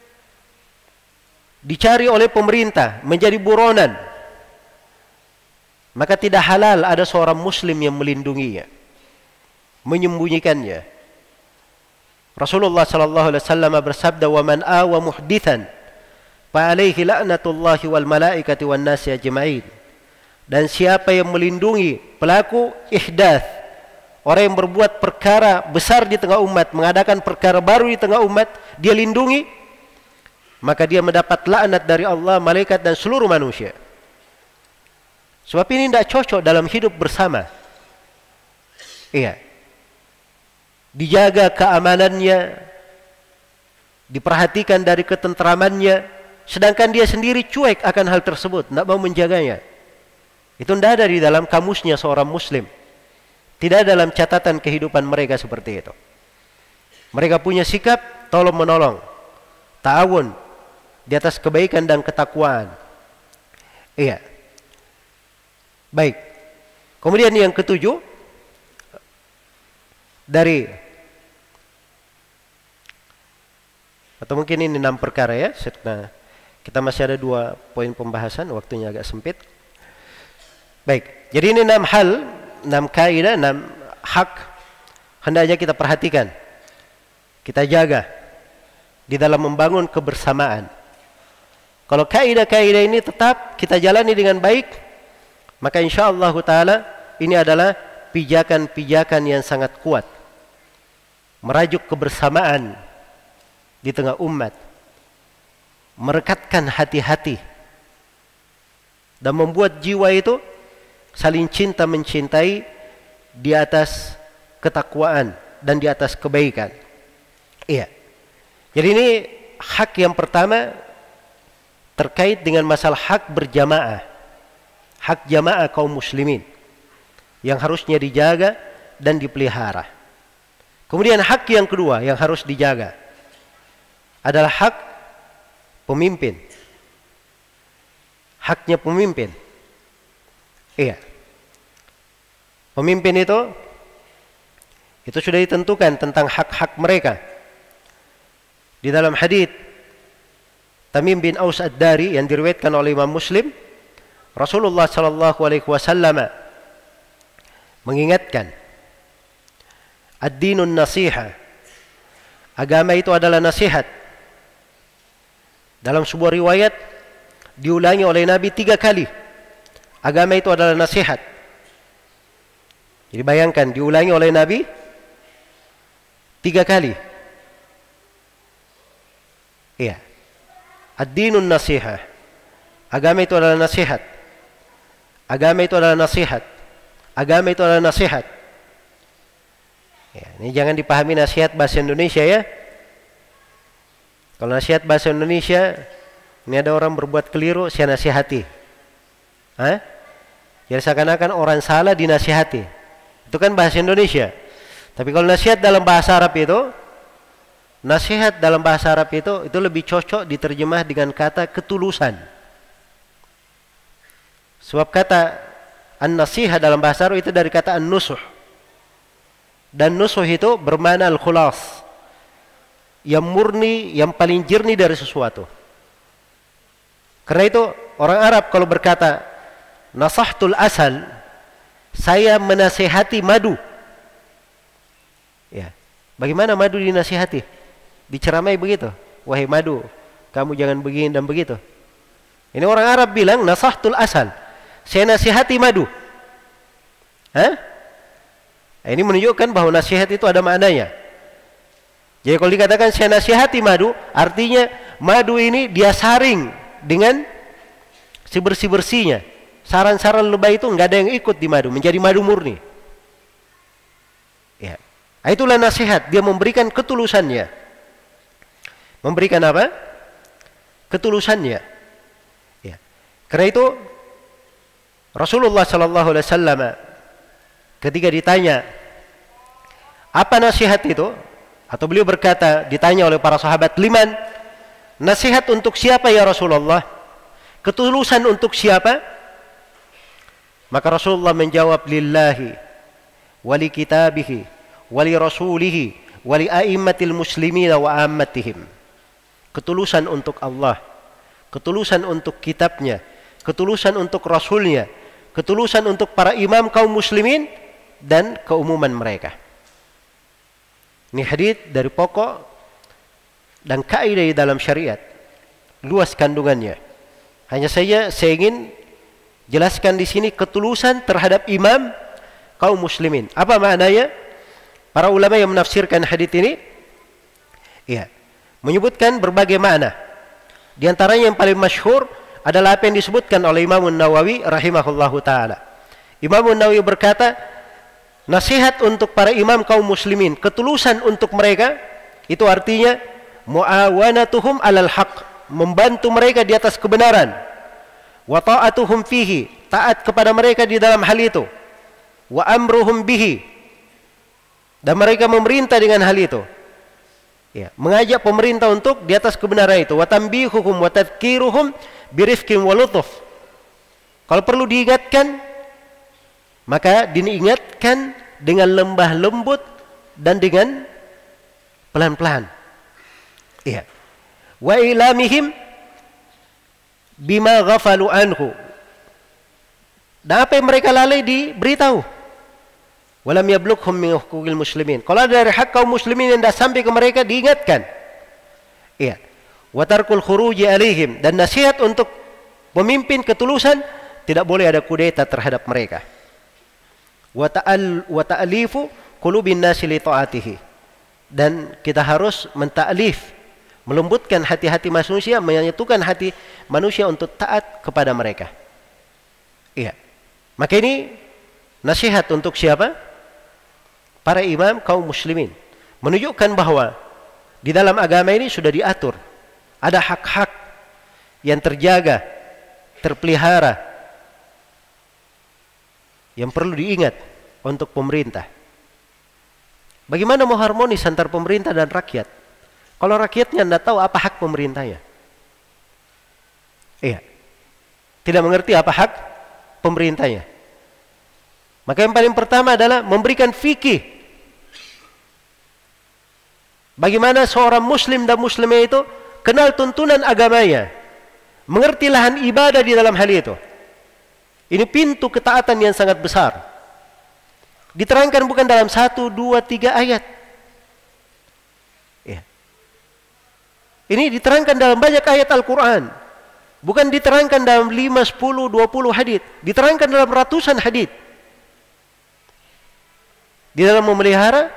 dicari oleh pemerintah menjadi buronan, maka tidak halal ada seorang muslim yang melindunginya, menyembunyikannya. Rasulullah sallallahu alaihi wasallam bersabda, "Wa man awa muhdithan fa alaihi la'natullahi wal malaikati wan nasi ajma'in." Dan siapa yang melindungi pelaku ihdath, orang yang berbuat perkara besar di tengah umat, mengadakan perkara baru di tengah umat, dia lindungi, maka dia mendapat laknat dari Allah, malaikat dan seluruh manusia. Sebab ini tidak cocok dalam hidup bersama. Iya. Dijaga keamanannya, diperhatikan dari ketentramannya, sedangkan dia sendiri cuek akan hal tersebut, tidak mau menjaganya. Itu tidak ada di dalam kamusnya seorang muslim. Tidak ada dalam catatan kehidupan mereka seperti itu. Mereka punya sikap tolong menolong, ta'awun di atas kebaikan dan ketakwaan. Iya. Baik. Kemudian yang ketujuh, dari atau mungkin ini 6 perkara ya. Nah, kita masih ada 2 poin pembahasan, waktunya agak sempit. Baik, jadi ini 6 hal, 6 kaidah, 6 hak hendaknya kita perhatikan, kita jaga di dalam membangun kebersamaan. Kalau kaidah-kaidah ini tetap kita jalani dengan baik, maka insyaallah taala ini adalah pijakan-pijakan yang sangat kuat, merajuk kebersamaan di tengah umat, merekatkan hati-hati, dan membuat jiwa itu saling cinta mencintai di atas ketakwaan dan di atas kebaikan. Iya. Jadi ini hak yang pertama terkait dengan masalah hak berjamaah, hak jamaah kaum muslimin yang harusnya dijaga dan dipelihara. Kemudian hak yang kedua yang harus dijaga adalah hak pemimpin. Haknya pemimpin. Iya. Pemimpin itu sudah ditentukan tentang hak-hak mereka. Di dalam hadits Tamim bin Aus Ad-Dari yang diriwayatkan oleh Imam Muslim, Rasulullah sallallahu alaihi wasallam mengingatkan, ad-dinun nasiha, agama itu adalah nasihat. Dalam sebuah riwayat diulangi oleh Nabi 3 kali, agama itu adalah nasihat. Jadi bayangkan, diulangi oleh Nabi 3 kali. Iya. Ad-dinun nasiha, agama itu adalah nasihat. Agama itu adalah nasihat. Agama itu adalah nasihat. Ya, ini jangan dipahami nasihat bahasa Indonesia ya. Kalau nasihat bahasa Indonesia, ini ada orang berbuat keliru, saya nasihati. Hah? Jadi seakan-akan orang salah dinasihati. Itu kan bahasa Indonesia. Tapi kalau nasihat dalam bahasa Arab itu, nasihat dalam bahasa Arab itu lebih cocok diterjemah dengan kata ketulusan. Sebab kata an-nasihat dalam bahasa Arab itu dari kata an-nusuh. Dan nusuh itu bermakna al-khulas, yang murni, yang paling jernih dari sesuatu. Karena itu orang Arab kalau berkata nasahtul asal, saya menasihati madu. Ya, bagaimana madu dinasihati? Diceramai begitu, wahai madu, kamu jangan begini dan begitu. Ini orang Arab bilang nasahtul asal, saya nasihati madu. Hah? Ini menunjukkan bahwa nasihat itu ada maknanya. Jadi kalau dikatakan saya nasihati madu, artinya madu ini dia saring dengan sebersih-bersihnya. Saran-saran lebay itu nggak ada yang ikut di madu, menjadi madu murni. Ya. Itulah nasihat, dia memberikan ketulusannya. Memberikan apa? Ketulusannya. Ya. Karena itu Rasulullah sallallahu alaihi wasallam ketika ditanya apa nasihat itu, atau beliau berkata, ditanya oleh para sahabat, liman, nasihat untuk siapa ya Rasulullah? Ketulusan untuk siapa? Maka Rasulullah menjawab, lillahi wali kitabihi wali rasulihi wali a'immatil muslimina wa ammatihim. Ketulusan untuk Allah, ketulusan untuk kitabnya, ketulusan untuk rasulnya, ketulusan untuk para imam kaum muslimin dan keumuman mereka. Ini hadis dari pokok dan kaidah dalam syariat, luas kandungannya. Hanya saja saya ingin jelaskan di sini ketulusan terhadap imam kaum muslimin. Apa maknanya? Para ulama yang menafsirkan hadis ini, ya, menyebutkan berbagai makna. Di antaranya yang paling masyhur adalah apa yang disebutkan oleh Imam Nawawi rahimahullahu taala. Imam Nawawi berkata, nasihat untuk para imam kaum muslimin, ketulusan untuk mereka, itu artinya muawanatuhum alal haq, membantu mereka di atas kebenaran. Wa ta'atuhum fihi, taat kepada mereka di dalam hal itu. Wa amruhum bihi, dan mereka memerintah dengan hal itu. Ya, mengajak pemerintah untuk di atas kebenaran itu. Wa tanbihuhum wa tadhkiruhum birifqin wa lutuf. Kalau perlu diingatkan, maka diingatkan dengan lembah lembut dan dengan pelan-pelan. Iya. Wa ilamihim bima ghafalu anhu. Dan apa yang mereka lalai diberitahu. Walam yablughum min huquqil muslimin. Kalau ada dari hak kaum muslimin yang dah sampai ke mereka, diingatkan. Iya. Wa tarkul khuruji alaihim, dan nasihat untuk pemimpin ketulusan, tidak boleh ada kudeta terhadap mereka. Wa ta'alifu qulubin nasi li ta'atihi, dan kita harus menta'alif, melembutkan hati-hati manusia, menyatukan hati manusia untuk taat kepada mereka. Iya. Maka ini nasihat untuk siapa? Para imam kaum muslimin, menunjukkan bahwa di dalam agama ini sudah diatur, ada hak-hak yang terjaga, terpelihara, yang perlu diingat untuk pemerintah. Bagaimana mau harmonis antar pemerintah dan rakyat kalau rakyatnya tidak tahu apa hak pemerintahnya? Iya, tidak mengerti apa hak pemerintahnya. Maka yang paling pertama adalah memberikan fikih. Bagaimana seorang muslim dan muslimah itu kenal tuntunan agamanya, mengerti lahan ibadah di dalam hal itu. Ini pintu ketaatan yang sangat besar. Diterangkan bukan dalam 1, 2, 3 ayat. Ya. Ini diterangkan dalam banyak ayat Al-Quran. Bukan diterangkan dalam 5, 10, 20 hadits. Diterangkan dalam ratusan hadits. Di dalam memelihara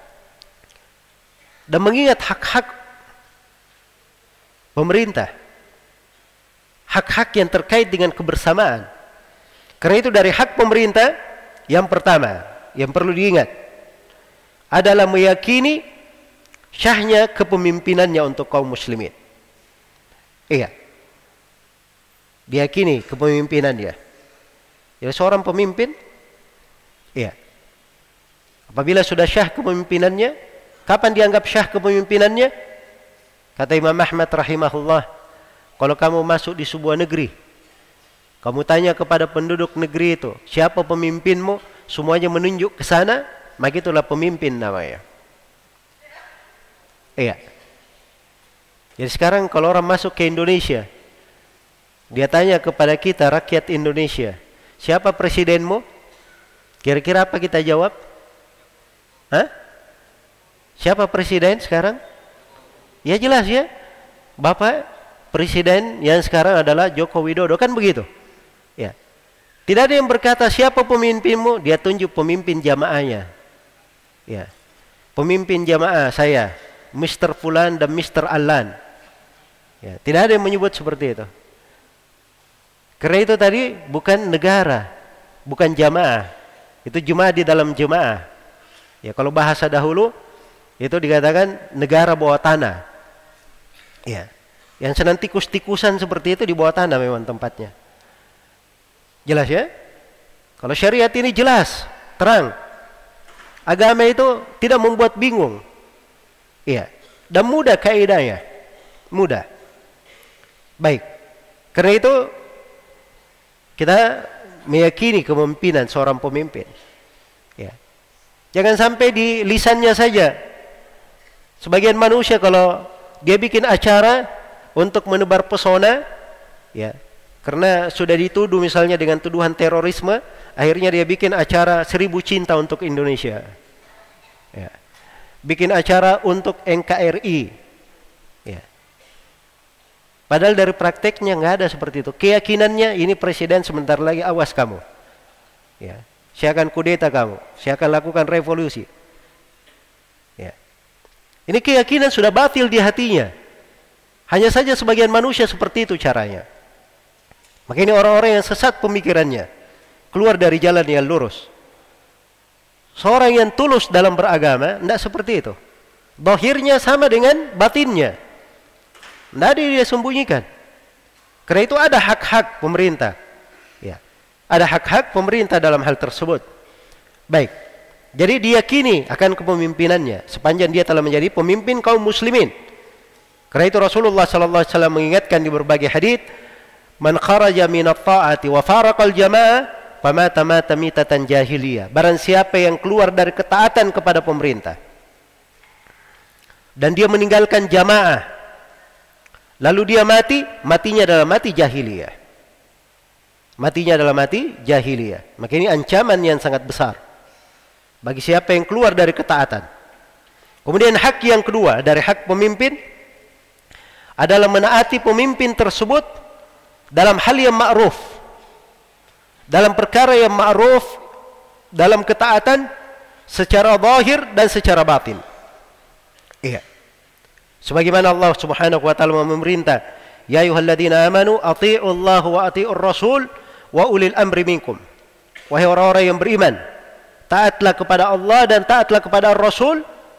dan mengingat hak-hak pemerintah, hak-hak yang terkait dengan kebersamaan. Karena itu dari hak pemerintah yang pertama yang perlu diingat adalah meyakini syahnya kepemimpinannya untuk kaum muslimin. Iya, diyakini kepemimpinannya. Jadi seorang pemimpin, iya, apabila sudah syah kepemimpinannya, kapan dianggap syah kepemimpinannya? Kata Imam Ahmad rahimahullah, kalau kamu masuk di sebuah negeri, kamu tanya kepada penduduk negeri itu, siapa pemimpinmu? Semuanya menunjuk ke sana, maka itulah pemimpin namanya. Iya. Jadi sekarang kalau orang masuk ke Indonesia, dia tanya kepada kita rakyat Indonesia, siapa presidenmu? Kira-kira apa kita jawab? Hah? Siapa presiden sekarang? Ya jelas ya, Bapak presiden yang sekarang adalah Joko Widodo, kan begitu? Ya. Tidak ada yang berkata siapa pemimpinmu, dia tunjuk pemimpin jamaahnya. Ya. Pemimpin jamaah saya, Mr. Fulan dan Mr. Alan. Ya, tidak ada yang menyebut seperti itu. Karena itu tadi bukan negara, bukan jamaah. Itu jemaah di dalam jemaah. Ya, kalau bahasa dahulu itu dikatakan negara bawah tanah. Ya. Yang senang tikus-tikusan seperti itu di bawah tanah memang tempatnya. Jelas ya? Kalau syariat ini jelas, terang. Agama itu tidak membuat bingung. Iya. Dan mudah kaidahnya. Mudah. Baik. Karena itu kita meyakini kepemimpinan seorang pemimpin. Ya. Jangan sampai di lisannya saja. Sebagian manusia kalau dia bikin acara untuk menebar pesona, ya, karena sudah dituduh misalnya dengan tuduhan terorisme, akhirnya dia bikin acara 1000 cinta untuk Indonesia. Ya. Bikin acara untuk NKRI. Ya. Padahal dari prakteknya nggak ada seperti itu. Keyakinannya ini presiden sebentar lagi, awas kamu. Ya. Saya akan kudeta kamu. Saya akan lakukan revolusi. Ya. Ini keyakinan sudah batil di hatinya. Hanya saja sebagian manusia seperti itu caranya. Maka ini orang-orang yang sesat pemikirannya, keluar dari jalan yang lurus. Seorang yang tulus dalam beragama tidak seperti itu. Zahirnya sama dengan batinnya. Tidak ada yang dia sembunyikan. Karena itu ada hak-hak pemerintah. Ya. Ada hak-hak pemerintah dalam hal tersebut. Baik. Jadi diyakini akan kepemimpinannya sepanjang dia telah menjadi pemimpin kaum muslimin. Karena itu Rasulullah sallallahu alaihi wasallam mengingatkan di berbagai hadits, "Man kharaja minat ta'ati wa faraqal jamaah, famata mata mitatan jahiliyah." Barang siapa yang keluar dari ketaatan kepada pemerintah dan dia meninggalkan jamaah, lalu dia mati, matinya adalah mati jahiliyah. Matinya adalah mati jahiliyah. Maka ini ancaman yang sangat besar bagi siapa yang keluar dari ketaatan. Kemudian hak yang kedua dari hak pemimpin adalah menaati pemimpin tersebut dalam hal yang ma'ruf, dalam perkara yang ma'ruf, dalam ketaatan secara zahir dan secara batin. Iya. Sebagaimana Allah Subhanahu wa taala memerintah, ya ayyuhalladzina amanu athi'u Allah wa athi'ur rasul wa ulil amri minkum. Wahai orang-orang yang beriman, taatlah kepada Allah dan taatlah kepada Rasul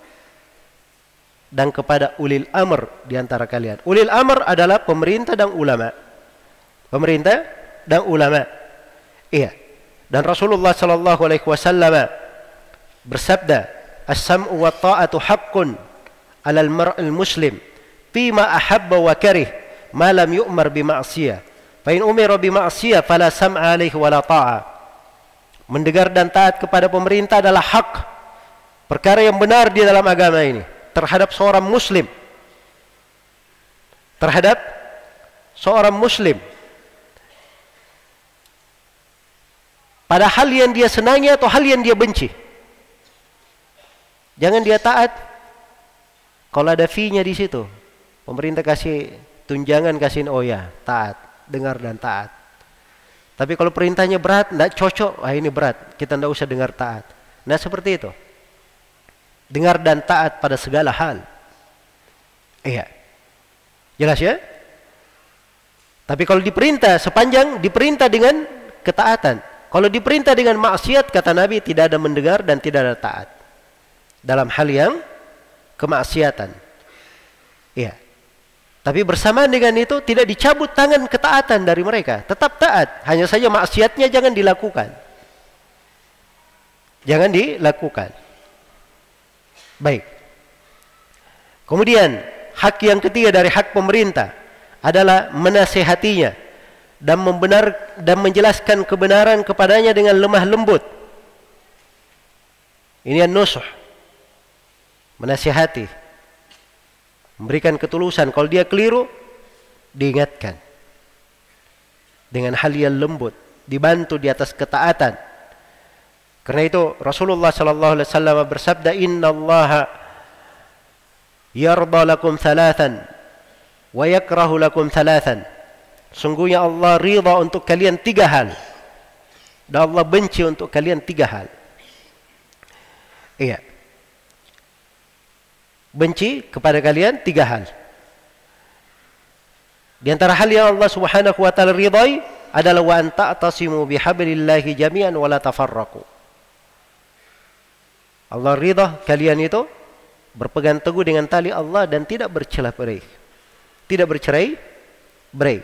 dan kepada ulil amr di antara kalian. Ulil amr adalah pemerintah dan ulama. Pemerintah dan ulama. Iya. Dan Rasulullah sallallahu alaihi wasallam bersabda, "As-sam'u wa ta'atu haqqun 'alal mar'il muslim fima ahabba wa karih ma lam yu'mar bi ma'siyah. Fa in umira bi ma'siyah fala sam'a 'alaihi wa la ta'a." Mendengar dan taat kepada pemerintah adalah hak, perkara yang benar di dalam agama ini terhadap seorang muslim. Terhadap seorang muslim. Pada hal yang dia senangi atau hal yang dia benci. Jangan dia taat kalau ada fee-nya di situ. Pemerintah kasih tunjangan, kasihin, oh ya, taat, dengar dan taat. Tapi kalau perintahnya berat, tidak cocok, wah ini berat, kita tidak usah dengar taat. Nah seperti itu. Dengar dan taat pada segala hal. Iya. Jelas ya? Tapi kalau diperintah, sepanjang diperintah dengan ketaatan. Kalau diperintah dengan maksiat, kata Nabi, tidak ada mendengar dan tidak ada taat. Dalam hal yang kemaksiatan. Iya. Tapi bersamaan dengan itu tidak dicabut tangan ketaatan dari mereka. Tetap taat. Hanya saja maksiatnya jangan dilakukan. Jangan dilakukan. Baik. Kemudian hak yang ketiga dari hak pemerintah adalah menasihatinya dan menjelaskan kebenaran kepadanya dengan lemah lembut. Ini an-nusuh. Menasihati. Memberikan ketulusan. Kalau dia keliru, diingatkan dengan hal yang lembut, dibantu di atas ketaatan. Karena itu Rasulullah sallallahu alaihi wasallam bersabda, "Innallaha yarda lakum thalathan wa yakrahu lakum thalathan." Sungguhnya Allah ridha untuk kalian 3 hal dan Allah benci untuk kalian 3 hal. Iya. Benci kepada kalian 3 hal. Di antara hal yang Allah Subhanahu wa taala ridai adalah wa an ta'tasimu bihablillahi jami'an wa la tafarraqu. Allah ridha kalian itu berpegang teguh dengan tali Allah dan tidak bercerai-berai. Tidak bercerai-berai.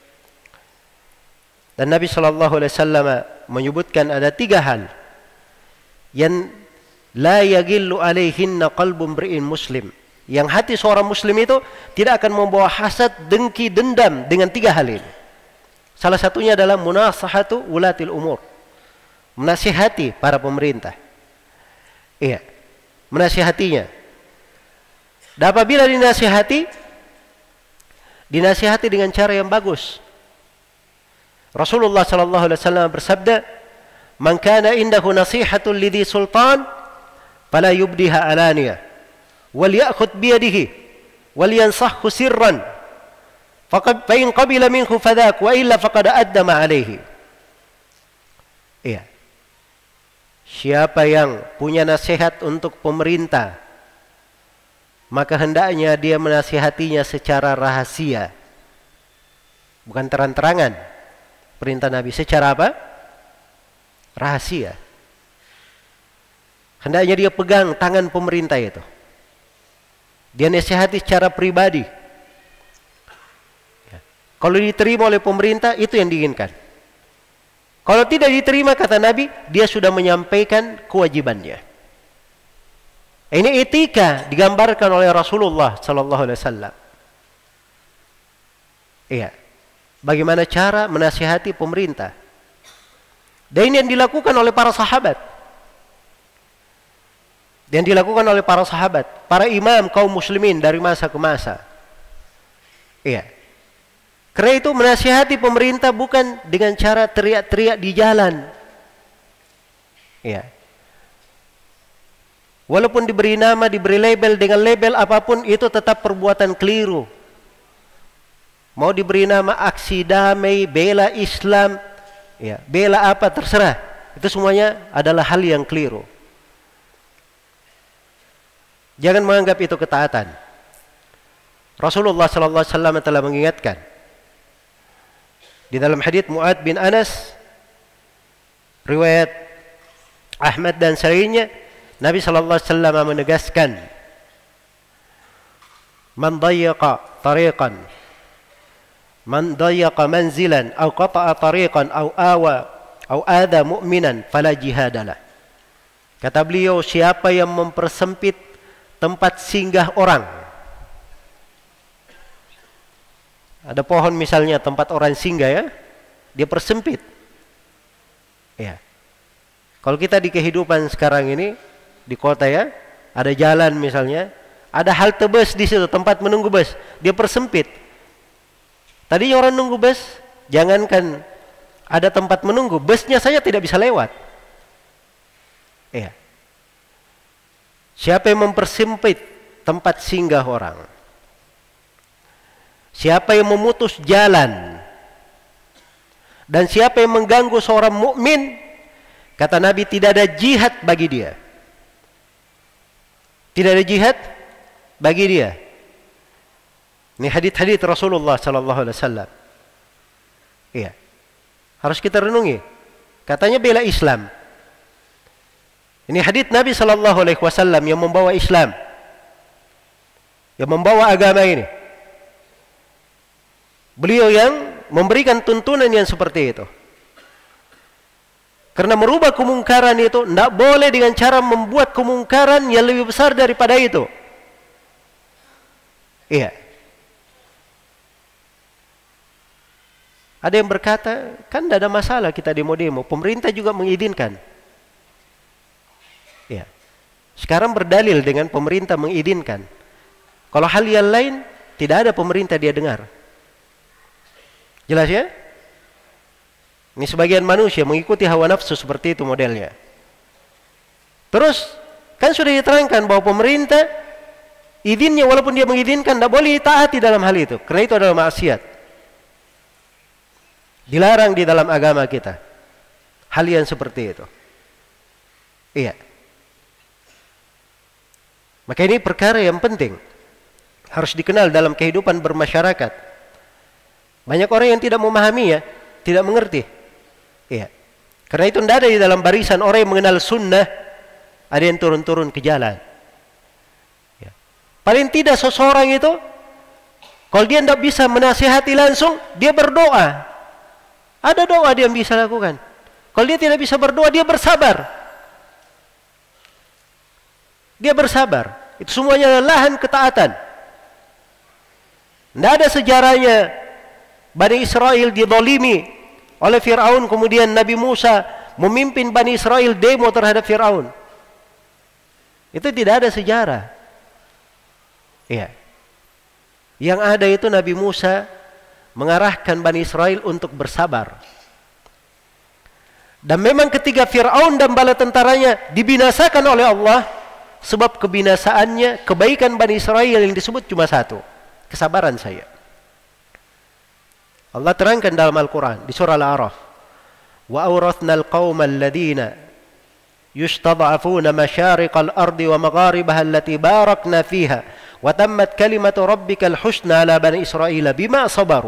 Dan Nabi sallallahu alaihi wasallam menyebutkan ada 3 hal yang la yagillu alaihinna qalbun mri'in muslim. Yang hati seorang muslim itu tidak akan membawa hasad, dengki, dendam dengan 3 hal ini. Salah satunya adalah munasahatu ulatil umur. Menasihati para pemerintah. Iya. Menasihatinya. Dan apabila dinasihati dengan cara yang bagus. Rasulullah sallallahu alaihi wasallam bersabda, "Man kana indahu nasihatun lidhi sultan fala yubdiha alaniya wal ya'khudh bi yadihi wal yansahhu sirran fa in qabila minhu fadhak wa illa faqad addama alaihi." Iya. Siapa yang punya nasihat untuk pemerintah, maka hendaknya dia menasihatinya secara rahasia, bukan terang-terangan. Perintah Nabi secara apa? Rahasia. Hendaknya dia pegang tangan pemerintah itu. Dia nasihati secara pribadi. Ya. Kalau diterima oleh pemerintah, itu yang diinginkan. Kalau tidak diterima, kata Nabi, dia sudah menyampaikan kewajibannya. Ini etika digambarkan oleh Rasulullah sallallahu alaihi wasallam. Iya. Bagaimana cara menasihati pemerintah. Dan ini yang dilakukan oleh para sahabat. Yang dilakukan oleh para sahabat, para imam kaum muslimin dari masa ke masa. Iya. Karena itu menasihati pemerintah bukan dengan cara teriak-teriak di jalan. Iya. Walaupun diberi nama, diberi label dengan label apapun, itu tetap perbuatan keliru. Mau diberi nama aksi damai, bela Islam, ya, bela apa terserah. Itu semuanya adalah hal yang keliru. Jangan menganggap itu ketaatan. Rasulullah sallallahu alaihi wasallam telah mengingatkan di dalam hadits Mu'ad bin Anas, riwayat Ahmad dan selainnya, Nabi sallallahu alaihi wasallam menegaskan, "Man dayyaqa tariqan, man dayyaqa manzilan, aw qata'a tariqan, aw awa, aw ada mu'minan, fala jihadalah." Kata beliau, siapa yang mempersempit tempat singgah orang. Ada pohon misalnya, tempat orang singgah ya, dia persempit. Ya. Kalau kita di kehidupan sekarang ini di kota ya, ada jalan misalnya, ada halte bus di situ, tempat menunggu bus, dia persempit. Tadinya orang nunggu bus, jangankan ada tempat menunggu, busnya saja tidak bisa lewat. Ya. Siapa yang mempersempit tempat singgah orang? Siapa yang memutus jalan? Dan siapa yang mengganggu seorang mukmin? Kata Nabi, tidak ada jihad bagi dia. Tidak ada jihad bagi dia. Ini hadits-hadits Rasulullah sallallahu alaihi wasallam. Iya. Harus kita renungi. Katanya bela Islam. Ini hadits Nabi sallallahu alaihi wasallam yang membawa Islam, yang membawa agama ini. Beliau yang memberikan tuntunan yang seperti itu. Karena merubah kemungkaran itu tidak boleh dengan cara membuat kemungkaran yang lebih besar daripada itu. Iya. Ada yang berkata, kan tidak ada masalah kita demo-demo, pemerintah juga mengizinkan. Iya. Sekarang berdalil dengan pemerintah mengizinkan. Kalau hal yang lain tidak ada pemerintah dia dengar. Jelas ya? Ini sebagian manusia mengikuti hawa nafsu seperti itu modelnya. Terus kan sudah diterangkan bahwa pemerintah izinnya walaupun dia mengizinkan tidak boleh ditaati dalam hal itu, karena itu adalah maksiat. Dilarang di dalam agama kita hal yang seperti itu. Iya. Maka ini perkara yang penting, harus dikenal dalam kehidupan bermasyarakat. Banyak orang yang tidak memahami ya, tidak mengerti. Iya. Karena itu tidak ada di dalam barisan orang yang mengenal sunnah, ada yang turun-turun ke jalan. Ya. Paling tidak seseorang itu, kalau dia tidak bisa menasihati langsung, dia berdoa. Ada doa dia yang bisa lakukan. Kalau dia tidak bisa berdoa, dia bersabar. Dia bersabar. Itu semuanya lahan ketaatan. Tidak ada sejarahnya Bani Israel didolimi oleh Fir'aun, kemudian Nabi Musa memimpin Bani Israel demo terhadap Fir'aun. Itu tidak ada sejarah. Iya. Yang ada itu Nabi Musa mengarahkan Bani Israel untuk bersabar. Dan memang ketika Fir'aun dan bala tentaranya dibinasakan oleh Allah, sebab kebinasaannya, kebaikan Bani Israel yang disebut cuma satu, kesabaran saya. Allah terangkan dalam Al-Quran di surah Al-A'raf, wa awrathnal qawma alladhina yustad'afuna masyariqal ardi wa magharibaha allati barakna fiha wa tammat kalimatu rabbikal husna ala bani Israila bima sabaru.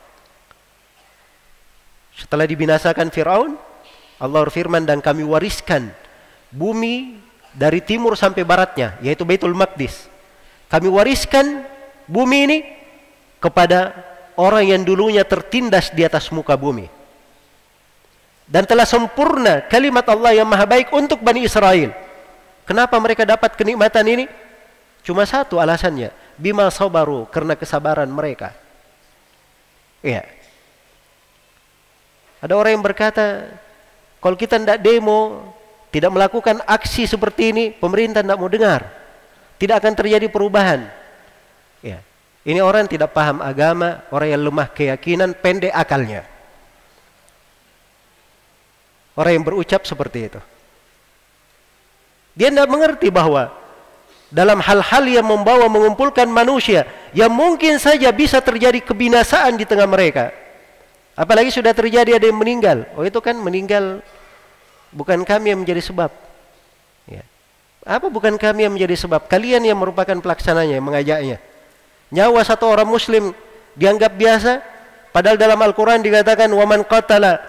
Setelah dibinasakan Fir'aun, Allah berfirman, dan kami wariskan bumi dari timur sampai baratnya, yaitu Baitul Maqdis. Kami wariskan bumi ini kepada orang yang dulunya tertindas di atas muka bumi. Dan telah sempurna kalimat Allah yang maha baik untuk Bani Israel. Kenapa mereka dapat kenikmatan ini? Cuma satu alasannya, bima sabaru, karena kesabaran mereka. Iya. Ada orang yang berkata, kalau kita tidak demo, tidak melakukan aksi seperti ini, pemerintah tidak mau dengar. Tidak akan terjadi perubahan. Iya. Ini orang yang tidak paham agama, orang yang lemah keyakinan, pendek akalnya. Orang yang berucap seperti itu. Dia tidak mengerti bahwa dalam hal-hal yang membawa mengumpulkan manusia yang mungkin saja bisa terjadi kebinasaan di tengah mereka. Apalagi sudah terjadi ada yang meninggal. Oh, itu kan meninggal bukan kami yang menjadi sebab. Ya. Apa bukan kami yang menjadi sebab? Kalian yang merupakan pelaksananya, yang mengajaknya. Nyawa satu orang muslim dianggap biasa, padahal dalam Al-Quran dikatakan waman qatala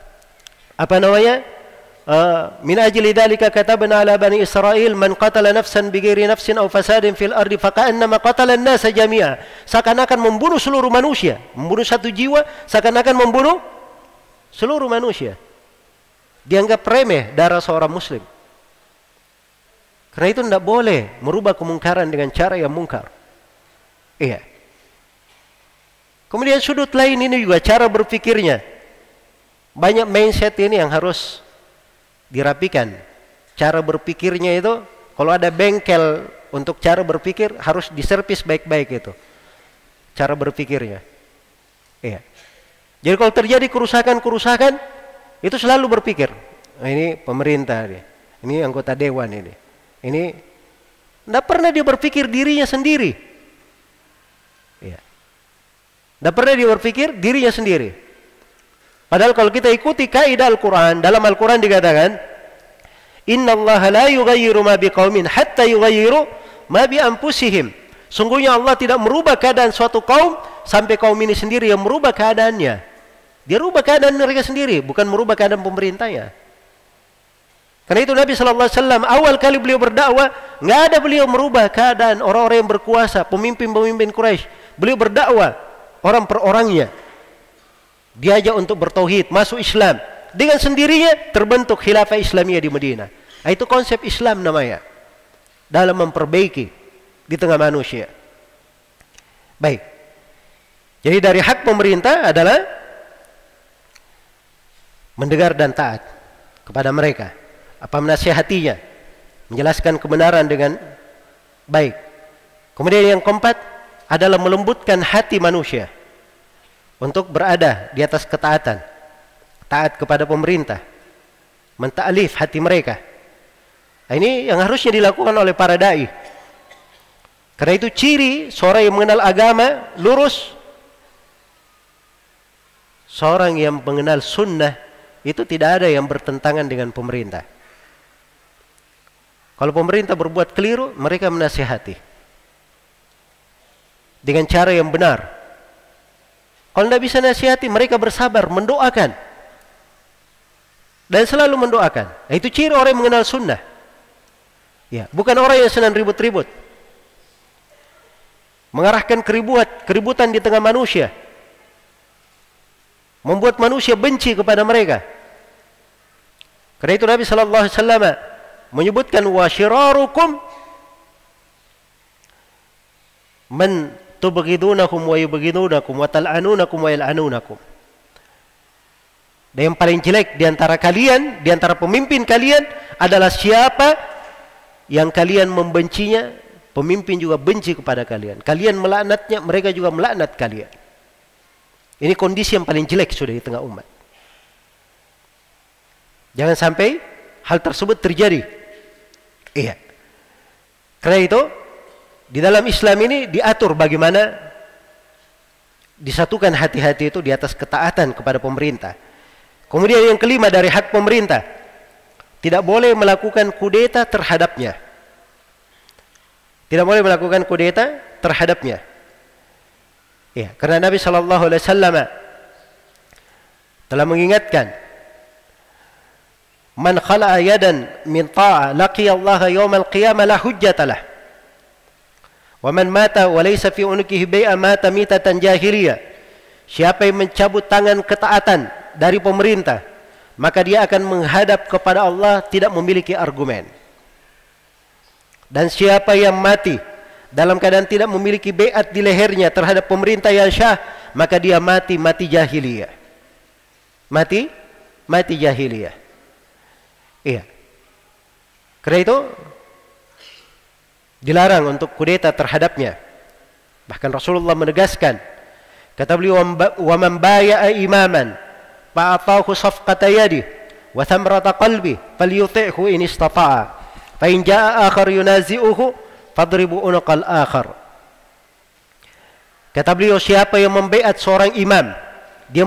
min ajli dzalika katabna ala bani Israil man qatala nafsan bighairi nafsin aw fasadin fil ardi faqannama qatala an-nasa jami'a. Seakan-akan membunuh seluruh manusia, membunuh satu jiwa seakan-akan membunuh seluruh manusia. Dianggap remeh darah seorang muslim. Karena itu tidak boleh merubah kemungkaran dengan cara yang mungkar. Iya. Kemudian sudut lain ini juga cara berpikirnya. Banyak mindset ini yang harus dirapikan. Cara berpikirnya itu, kalau ada bengkel untuk cara berpikir harus diservis baik-baik itu. Cara berpikirnya. Iya. Jadi kalau terjadi kerusakan-kerusakan, itu selalu berpikir, ini pemerintah ini, ini anggota dewan ini. Ini tidak pernah dia berpikir dirinya sendiri. Iya. Tidak pernah dia berpikir dirinya sendiri. Padahal kalau kita ikuti kaidah Al-Quran, dalam Al-Quran dikatakan, Inna Allah la yughayyiru ma biqaumin hatta yughayyiru ma bi anfusihim. Sungguhnya Allah tidak merubah keadaan suatu kaum sampai kaum ini sendiri yang merubah keadaannya. Dia rubah keadaan mereka sendiri, bukan merubah keadaan pemerintahnya. Karena itu Nabi SAW awal kali beliau berdakwah, nggak ada beliau merubah keadaan orang-orang yang berkuasa, pemimpin-pemimpin Quraisy. Beliau berdakwah orang per orangnya. Diajak untuk bertauhid, masuk Islam. Dengan sendirinya terbentuk khilafah Islamiyah di Madinah. Nah, itu konsep Islam namanya. Dalam memperbaiki di tengah manusia. Baik. Jadi dari hak pemerintah adalah mendengar dan taat kepada mereka. Apa menasihatinya, menjelaskan kebenaran dengan baik. Kemudian yang keempat adalah melembutkan hati manusia untuk berada di atas ketaatan, taat kepada pemerintah, menta'alif hati mereka. Nah, ini yang harusnya dilakukan oleh para dai. Karena itu ciri seorang yang mengenal agama lurus, seorang yang mengenal sunnah, itu tidak ada yang bertentangan dengan pemerintah. Kalau pemerintah berbuat keliru, mereka menasihati dengan cara yang benar. Kalau tidak bisa nasihati, mereka bersabar, mendoakan. Dan selalu mendoakan. Nah, itu ciri orang yang mengenal sunnah. Ya, bukan orang yang senang ribut-ribut. Mengarahkan keributan di tengah manusia. Membuat manusia benci kepada mereka. Karena itu Nabi SAW menyebutkan wa syirarukum man tubghidunakum wa yubghidunakum wa tal'anunakum wa yal'anunakum. Dan yang paling jelek di antara kalian, di antara pemimpin kalian adalah siapa yang kalian membencinya, pemimpin juga benci kepada kalian. Kalian melaknatnya, mereka juga melaknat kalian. Ini kondisi yang paling jelek sudah di tengah umat. Jangan sampai hal tersebut terjadi. Iya. Karena itu di dalam Islam ini diatur bagaimana disatukan hati-hati itu di atas ketaatan kepada pemerintah. Kemudian yang kelima dari hak pemerintah, tidak boleh melakukan kudeta terhadapnya. Tidak boleh melakukan kudeta terhadapnya. Ya, karena Nabi SAW telah mengingatkan, man khala'a yadan min ta'a laqiya Allah yawmal qiyamah la hujjatalah. Wa man mata wa laysa fi unukihi bai'a mata mitatan jahiliyah. Siapa yang mencabut tangan ketaatan dari pemerintah, maka dia akan menghadap kepada Allah tidak memiliki argumen. Dan siapa yang mati dalam keadaan tidak memiliki baiat di lehernya terhadap pemerintah yang syah, maka dia mati jahiliyah. Mati jahiliyah. Iya. Karena itu dilarang untuk kudeta terhadapnya. Bahkan Rasulullah menegaskan, kata beliau, wa man baya'a imaman fa'atahu safqata yadihi wa thamrata qalbi falyuti'hu in istata'a fa in jaa'a akhar yunazi'uhu fadribu unuqal akhar. Kata beliau, siapa yang membaiat seorang imam, dia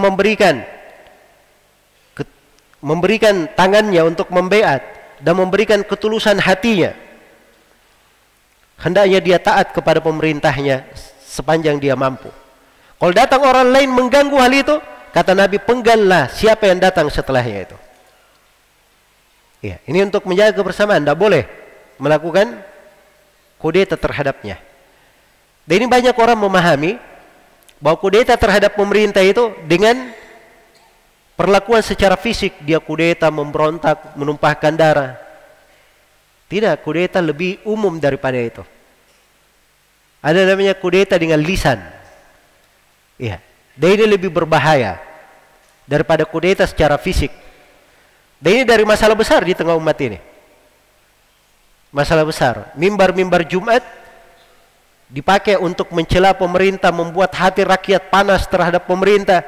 memberikan tangannya untuk membaiat dan memberikan ketulusan hatinya, hendaknya dia taat kepada pemerintahnya sepanjang dia mampu. Kalau datang orang lain mengganggu hal itu, kata Nabi, penggallah siapa yang datang setelahnya itu. Ya, ini untuk menjaga kebersamaan, tidak boleh melakukan kudeta terhadapnya. Dan ini banyak orang memahami bahwa kudeta terhadap pemerintah itu dengan perlakuan secara fisik, dia kudeta, memberontak, menumpahkan darah. Tidak, kudeta lebih umum daripada itu. Ada namanya kudeta dengan lisan. Ya, dan ini lebih berbahaya daripada kudeta secara fisik. Dan ini dari masalah besar di tengah umat ini. Masalah besar. Mimbar-mimbar Jumat dipakai untuk mencela pemerintah, membuat hati rakyat panas terhadap pemerintah.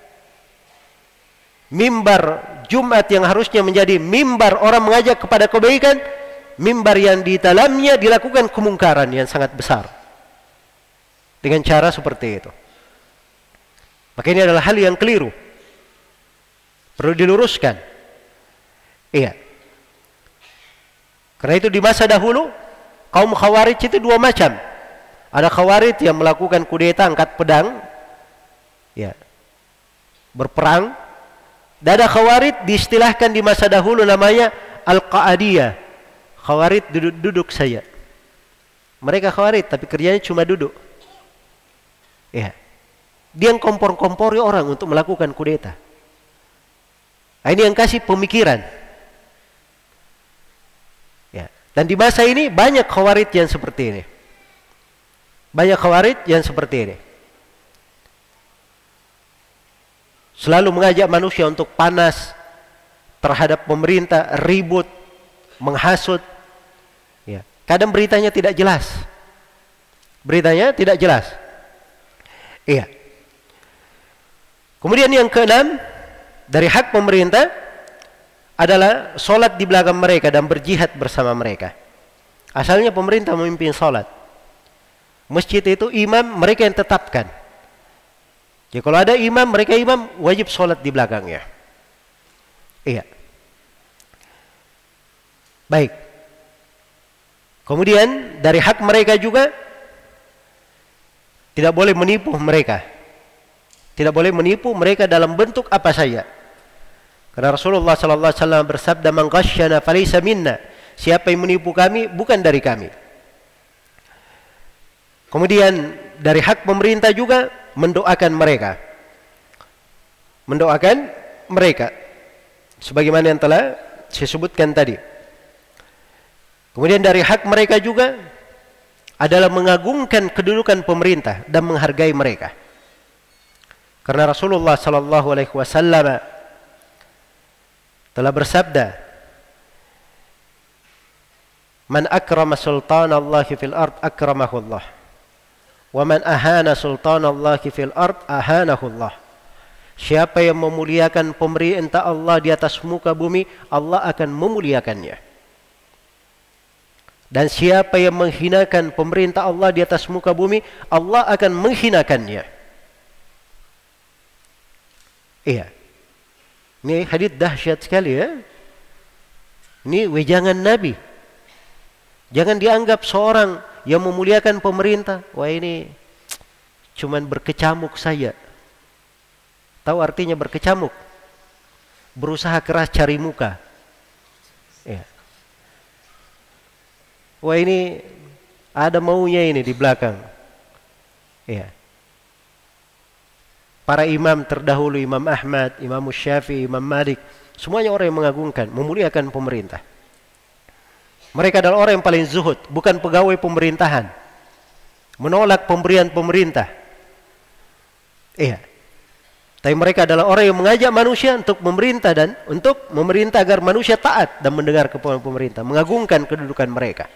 Mimbar Jumat yang harusnya menjadi mimbar orang mengajak kepada kebaikan, mimbar yang di dalamnya dilakukan kemungkaran yang sangat besar. Dengan cara seperti itu. Maka ini adalah hal yang keliru. Perlu diluruskan. Iya. Karena itu di masa dahulu kaum Khawarij itu dua macam. Ada Khawarij yang melakukan kudeta, angkat pedang, ya, berperang. Dan ada Khawarij diistilahkan di masa dahulu namanya Al-Qa'adiyah. Khawarij duduk-duduk saja. Mereka Khawarij tapi kerjanya cuma duduk. Ya. Dia yang kompor-kompori orang untuk melakukan kudeta. Nah, ini yang kasih pemikiran. Ya. Dan di masa ini banyak Khawarij yang seperti ini. Banyak Khawarij yang seperti ini. Selalu mengajak manusia untuk panas terhadap pemerintah, ribut, menghasut. Ya. Kadang beritanya tidak jelas. Beritanya tidak jelas. Iya. Kemudian yang keenam, dari hak pemerintah adalah sholat di belakang mereka dan berjihad bersama mereka. Asalnya pemerintah memimpin sholat. Masjid itu imam mereka yang tetapkan. Jadi kalau ada imam, mereka imam wajib sholat di belakangnya. Iya. Baik. Kemudian dari hak mereka juga tidak boleh menipu mereka. Tidak boleh menipu mereka dalam bentuk apa saja. Karena Rasulullah sallallahu alaihi wasallam bersabda, "Man ghasyana falaysa minna." Siapa yang menipu kami bukan dari kami. Kemudian dari hak pemerintah juga mendoakan mereka. Mendoakan mereka. Sebagaimana yang telah saya sebutkan tadi. Kemudian dari hak mereka juga adalah mengagungkan kedudukan pemerintah dan menghargai mereka. Karena Rasulullah sallallahu alaihi wasallam telah bersabda, "Man akrama sultanallahi fil ard akramahu Allah. Wa man ahana sultanallahi fil ard ahanahu Allah." Siapa yang memuliakan pemerintah Allah di atas muka bumi, Allah akan memuliakannya. Dan siapa yang menghinakan pemerintah Allah di atas muka bumi, Allah akan menghinakannya. Iya. Ini hadits dahsyat sekali ya. Ini wejangan Nabi. Jangan dianggap seorang yang memuliakan pemerintah, wah ini cuman berkecamuk saja. Tahu artinya berkecamuk? Berusaha keras cari muka. Ya. Wah ini ada maunya ini di belakang. Ya. Para imam terdahulu, Imam Ahmad, Imam Syafi'i, Imam Malik, semuanya orang yang mengagungkan, memuliakan pemerintah. Mereka adalah orang yang paling zuhud, bukan pegawai pemerintahan. Menolak pemberian pemerintah. Iya. Tapi mereka adalah orang yang mengajak manusia untuk memerintah dan untuk memerintah agar manusia taat dan mendengar keputusan pemerintah, mengagungkan kedudukan mereka.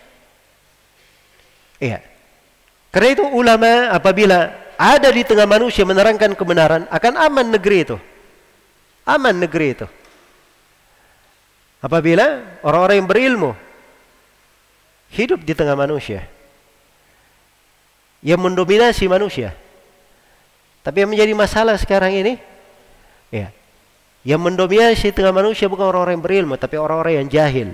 Iya. Karena itu ulama apabila ada di tengah manusia menerangkan kebenaran, akan aman negeri itu. Aman negeri itu. Apabila orang-orang yang berilmu hidup di tengah manusia. yang mendominasi manusia. Tapi yang menjadi masalah sekarang ini, ya, yang mendominasi tengah manusia bukan orang-orang yang berilmu, tapi orang-orang yang jahil.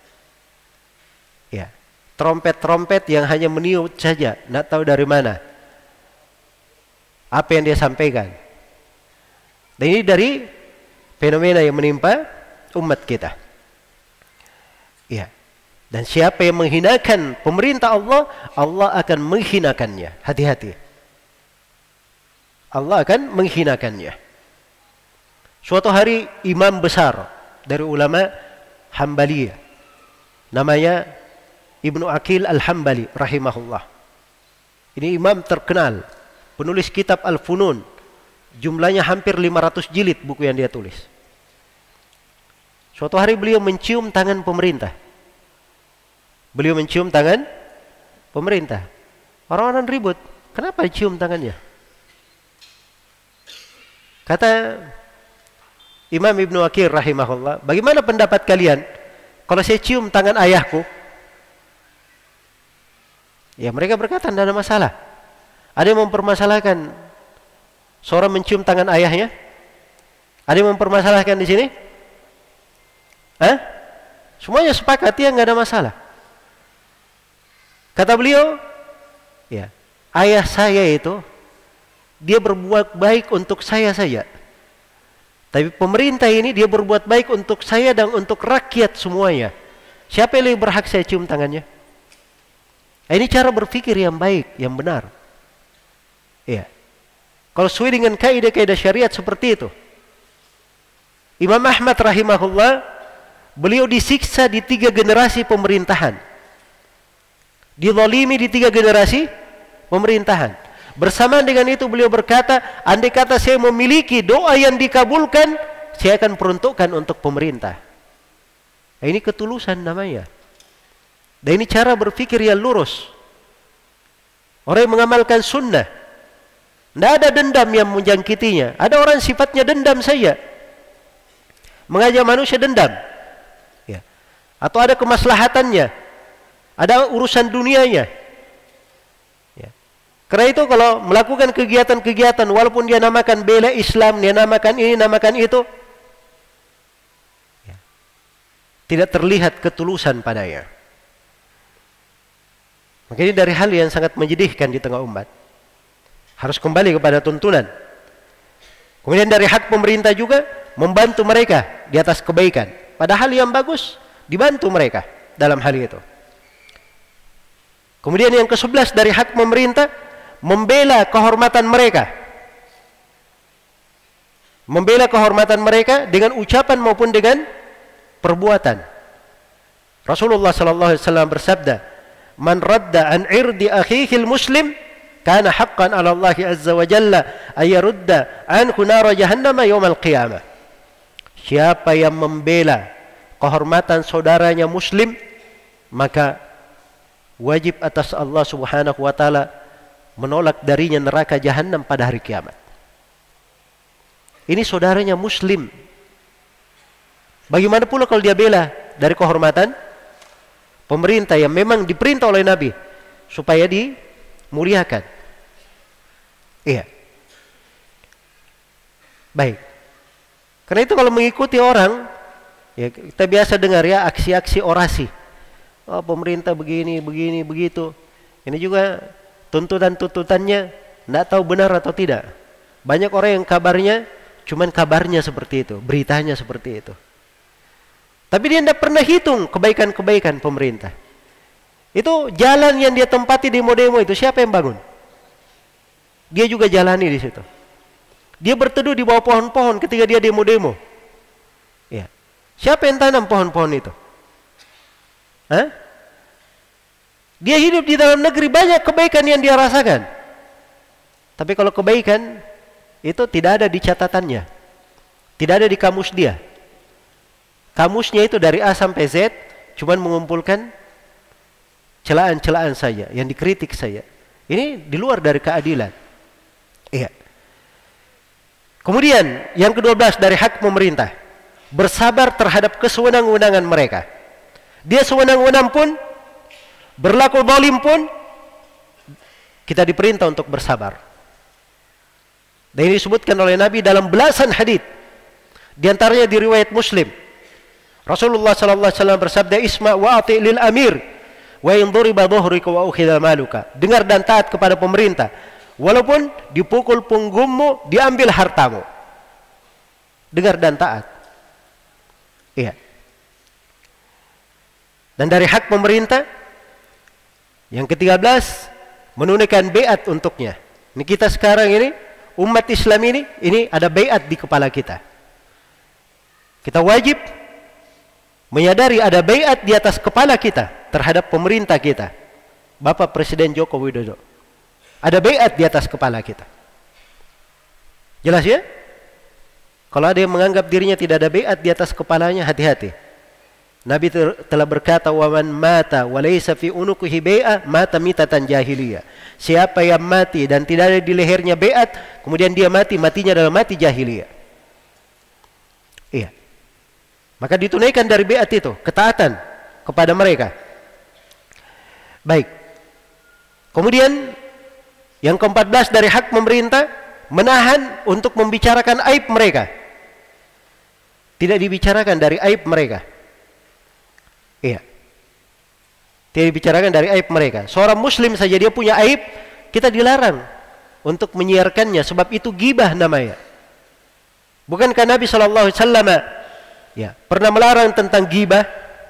Ya, trompet-trompet yang hanya meniup saja, tidak tahu dari mana apa yang dia sampaikan. Dan ini dari fenomena yang menimpa umat kita. Ya. Dan siapa yang menghinakan pemerintah Allah, Allah akan menghinakannya. Hati-hati. Allah akan menghinakannya. Suatu hari imam besar dari ulama Hambaliyah, namanya Ibnu Aqil Al-Hambali rahimahullah. Ini imam terkenal, penulis kitab Al-Funun. Jumlahnya hampir 500 jilid buku yang dia tulis. Suatu hari beliau mencium tangan pemerintah. Beliau mencium tangan pemerintah. Orang-orang ribut, kenapa cium tangannya? Kata Imam Ibnu Aqil rahimahullah, bagaimana pendapat kalian kalau saya cium tangan ayahku? Ya, mereka berkata tidak ada masalah. Ada yang mempermasalahkan seorang mencium tangan ayahnya? Ada yang mempermasalahkan di sini? Semuanya sepakat ya, nggak ada masalah. Kata beliau, ya, ayah saya itu dia berbuat baik untuk saya saja. Tapi pemerintah ini dia berbuat baik untuk saya dan untuk rakyat semuanya. Siapa yang lebih berhak saya cium tangannya? Ini cara berpikir yang baik, yang benar. Ya. Kalau sesuai dengan kaidah-kaidah syariat seperti itu. Imam Ahmad rahimahullah, beliau disiksa di 3 generasi pemerintahan. Dizalimi di 3 generasi pemerintahan. Bersamaan dengan itu beliau berkata, andai kata saya memiliki doa yang dikabulkan, saya akan peruntukkan untuk pemerintah. Nah, ini ketulusan namanya. Dan ini cara berpikir yang lurus. Orang yang mengamalkan sunnah. Tidak ada dendam yang menjangkitinya. Ada orang sifatnya dendam saja. Mengajak manusia dendam. Ya. Atau ada kemaslahatannya. Ada urusan dunianya. Karena itu kalau melakukan kegiatan-kegiatan walaupun dia namakan bela Islam, dia namakan ini, namakan itu, ya, tidak terlihat ketulusan padanya. Maka ini dari hal yang sangat menyedihkan di tengah umat. Harus kembali kepada tuntunan. Kemudian dari hak pemerintah juga membantu mereka di atas kebaikan. Padahal yang bagus dibantu mereka dalam hal itu. Kemudian yang ke-11 dari hak pemerintah, membela kehormatan mereka. Membela kehormatan mereka dengan ucapan maupun dengan perbuatan. Rasulullah sallallahu alaihi wasallam bersabda, "Man radda an irdi akhihil muslim, kana haqqan 'ala Allah azza wa jalla ay yarudda anhu nar jahannam yaumil qiyamah." Siapa yang membela kehormatan saudaranya muslim, maka wajib atas Allah Subhanahu wa taala menolak darinya neraka jahanam pada hari kiamat. Ini saudaranya muslim. Bagaimana pula kalau dia bela dari kehormatan pemerintah yang memang diperintah oleh Nabi supaya dimuliakan. Iya. Baik. Karena itu kalau mengikuti orang, ya kita biasa dengar ya aksi-aksi orasi. Oh, pemerintah begini, begini, begitu. Ini juga tuntutan-tuntutannya tidak tahu benar atau tidak. Banyak orang yang kabarnya cuman kabarnya seperti itu, beritanya seperti itu. Tapi dia tidak pernah hitung kebaikan-kebaikan pemerintah. Itu jalan yang dia tempati demo-demo itu siapa yang bangun? Dia juga jalani di situ. Dia berteduh di bawah pohon-pohon ketika dia demo-demo. Ya. Siapa yang tanam pohon-pohon itu? Dia hidup di dalam negeri, banyak kebaikan yang dia rasakan. Tapi kalau kebaikan itu tidak ada di catatannya, tidak ada di kamus dia. Kamusnya itu dari A sampai Z cuman mengumpulkan celaan-celaan saja, yang dikritik saja. Ini di luar dari keadilan. Iya. Kemudian yang ke-12 dari hak pemerintah, bersabar terhadap kesewenang-wenangan mereka. Dia sewenang-wenang pun, berlaku zalim pun, kita diperintah untuk bersabar. Dan ini disebutkan oleh Nabi dalam belasan hadits. Di antaranya di riwayat Muslim. Rasulullah sallallahu alaihi wasallam bersabda, "Isma' wa ati' lil amir wa in duriba dhuhruka wa ukhidha maluka." Dengar dan taat kepada pemerintah, walaupun dipukul punggungmu, diambil hartamu. Dengar dan taat. Iya. Dan dari hak pemerintah yang ke-13, menunaikan baiat untuknya. Ini kita sekarang ini, umat Islam ini ada baiat di kepala kita. Kita wajib menyadari ada baiat di atas kepala kita terhadap pemerintah kita. Bapak Presiden Joko Widodo. Ada baiat di atas kepala kita. Jelas ya? Kalau ada yang menganggap dirinya tidak ada baiat di atas kepalanya, hati-hati. Nabi telah berkata, "Wa man mata wa laysa fi unuqihi bai'ah mata mitatan jahiliyah." Siapa yang mati dan tidak ada di lehernya baiat, kemudian dia matinya adalah mati jahiliyah. Iya. Maka ditunaikan dari baiat itu ketaatan kepada mereka. Baik. Kemudian yang ke-14 dari hak pemerintah, menahan untuk membicarakan aib mereka. Tidak dibicarakan dari aib mereka. Iya. Tidak dibicarakan dari aib mereka. Seorang muslim saja dia punya aib, kita dilarang untuk menyiarkannya, sebab itu ghibah namanya. Bukankah Nabi sallallahu alaihi wasallam pernah melarang tentang ghibah?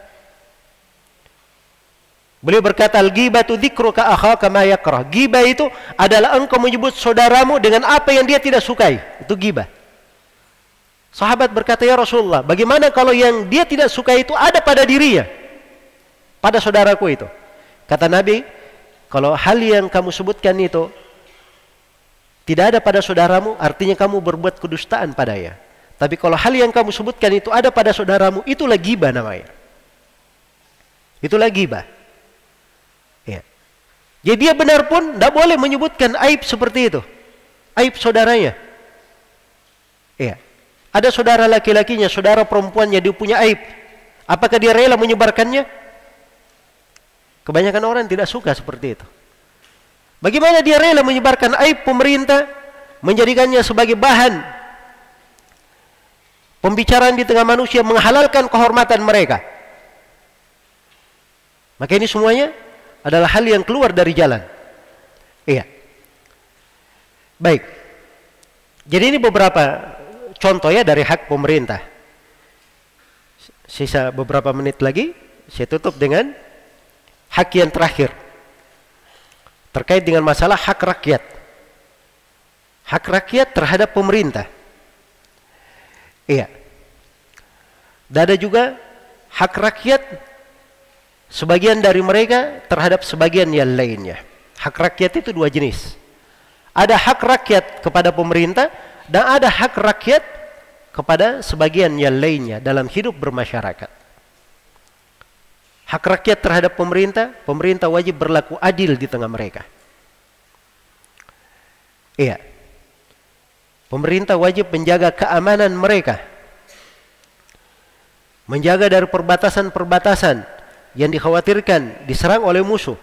Beliau berkata, "Al-ghibatu dzikruka akhaka ma yakrah." Ghibah itu adalah engkau menyebut saudaramu dengan apa yang dia tidak sukai. Itu ghibah. Sahabat berkata, "Ya Rasulullah, bagaimana kalau yang dia tidak suka itu ada pada dirinya? Pada saudaraku itu." Kata Nabi, kalau hal yang kamu sebutkan itu tidak ada pada saudaramu, artinya kamu berbuat kedustaan padanya. Tapi kalau hal yang kamu sebutkan itu ada pada saudaramu, itulah ghibah namanya. Itulah ghibah. Ya. Jadi dia benar pun tidak boleh menyebutkan aib seperti itu. Aib saudaranya. Ya. Ada saudara laki-lakinya, saudara perempuannya, dia punya aib. Apakah dia rela menyebarkannya? Kebanyakan orang tidak suka seperti itu. Bagaimana dia rela menyebarkan aib pemerintah, menjadikannya sebagai bahan pembicaraan di tengah manusia, menghalalkan kehormatan mereka? Maka ini semuanya adalah hal yang keluar dari jalan. Iya. Baik. Jadi ini beberapa contoh ya dari hak pemerintah. Sisa beberapa menit lagi, saya tutup dengan hak yang terakhir. Terkait dengan masalah hak rakyat. Hak rakyat terhadap pemerintah. Iya. Dan ada juga hak rakyat sebagian dari mereka terhadap sebagian yang lainnya. Hak rakyat itu dua jenis. Ada hak rakyat kepada pemerintah dan ada hak rakyat kepada sebagian yang lainnya dalam hidup bermasyarakat. Hak rakyat terhadap pemerintah, pemerintah wajib berlaku adil di tengah mereka. Iya. Pemerintah wajib menjaga keamanan mereka. Menjaga dari perbatasan-perbatasan yang dikhawatirkan diserang oleh musuh.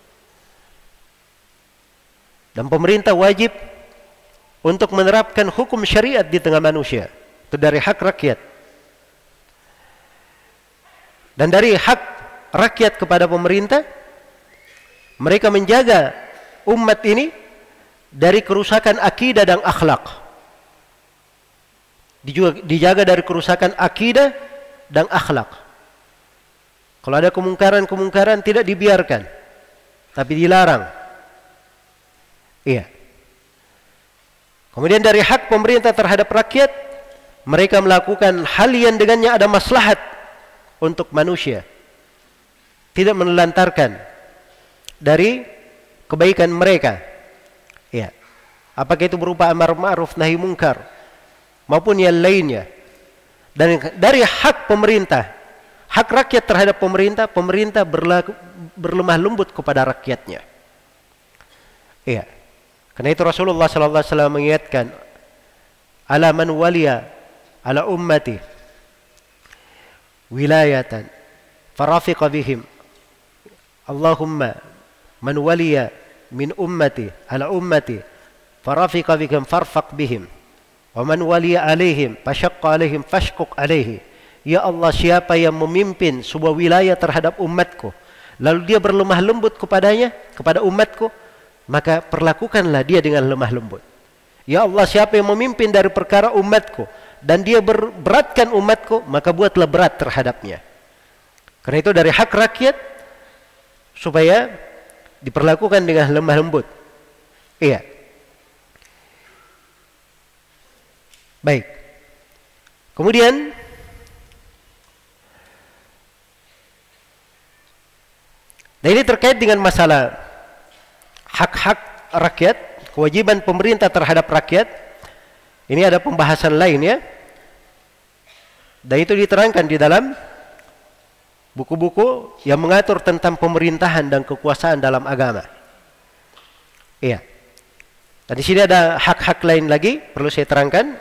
Dan pemerintah wajib untuk menerapkan hukum syariat di tengah manusia. Itu dari hak rakyat. Dan dari hak rakyat kepada pemerintah, mereka menjaga umat ini dari kerusakan akidah dan akhlak. Dijaga dari kerusakan akidah dan akhlak. Kalau ada kemungkaran-kemungkaran tidak dibiarkan, tapi dilarang. Iya. Kemudian dari hak pemerintah terhadap rakyat, mereka melakukan hal yang dengannya ada maslahat untuk manusia. Tidak menelantarkan dari kebaikan mereka. Ya. Apakah itu berupa amar ma'ruf nahi munkar maupun yang lainnya. Dan dari hak pemerintah, hak rakyat terhadap pemerintah, pemerintah berlemah lembut kepada rakyatnya. Iya. Karena itu Rasulullah sallallahu alaihi wasallam mengingatkan, "Ala man waliya ala ummati wilayatan farafiqa bihim. Allahumma man waliya min ummati ala ummati farafiqa bihim farfaq bihim wa man waliya alaihim fashaqqa alaihim fashquq alaihi. Ya Allah, siapa yang memimpin sebuah wilayah terhadap umatku lalu dia berlemah lembut kepadanya, kepada umatku, maka perlakukanlah dia dengan lemah lembut. Ya Allah, siapa yang memimpin dari perkara umatku dan dia beratkan umatku, maka buatlah berat terhadapnya. Karena itu dari hak rakyat supaya diperlakukan dengan lemah lembut. Iya. Baik. Kemudian nah ini terkait dengan masalah hak-hak rakyat, kewajiban pemerintah terhadap rakyat. Ini ada pembahasan lain ya. Dan itu diterangkan di dalam buku-buku yang mengatur tentang pemerintahan dan kekuasaan dalam agama. Iya. Dan di sini ada hak-hak lain lagi perlu saya terangkan.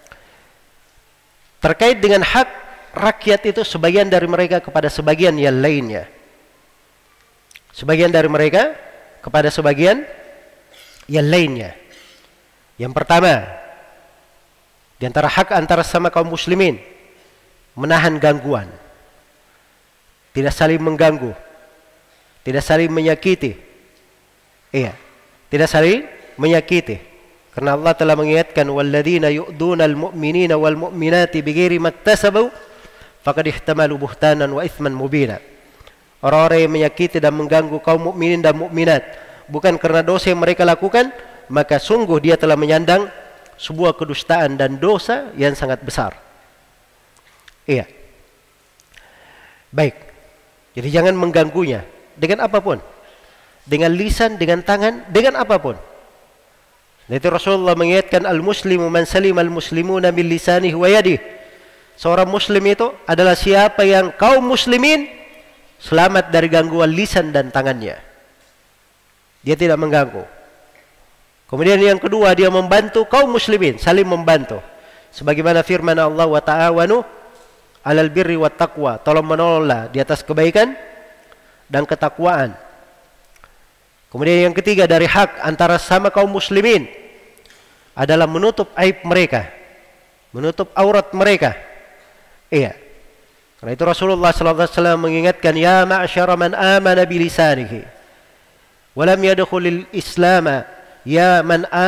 Terkait dengan hak rakyat itu sebagian dari mereka kepada sebagian yang lainnya. Sebagian dari mereka kepada sebagian yang lainnya. Yang pertama, di antara hak antara sama kaum muslimin, menahan gangguan. Tidak saling mengganggu, tidak saling menyakiti. Iya, tidak saling menyakiti. Karena Allah telah mengingatkan walladzina yu'dunal mu'minina wal mu'minati bighairi maktasabu faqad ihtamalu buhtanan wa itsman mubina. Orang-orang yang menyakiti dan mengganggu kaum mukminin dan mukminat bukan karena dosa yang mereka lakukan, maka sungguh dia telah menyandang sebuah kedustaan dan dosa yang sangat besar. Iya. Baik. Jadi jangan mengganggunya dengan apapun. Dengan lisan, dengan tangan, dengan apapun. Dan itu Rasulullah mengingatkan al-muslimu man salim al-muslimuna min lisanihi wa yadihi. Seorang muslim itu adalah siapa yang kaum muslimin selamat dari gangguan lisan dan tangannya. Dia tidak mengganggu. Kemudian yang kedua, dia membantu kaum muslimin, saling membantu. Sebagaimana firman Allah wa ta'awanu 'alal birri wat taqwa, tolong menolonglah di atas kebaikan dan ketakwaan. Kemudian yang ketiga dari hak antara sama kaum muslimin adalah menutup aib mereka, menutup aurat mereka. Iya. Karena itu Rasulullah sallallahu alaihi wasallam mengingatkan ya ma'syara man amana bi lisanihi wa lam yadkhulil islam ya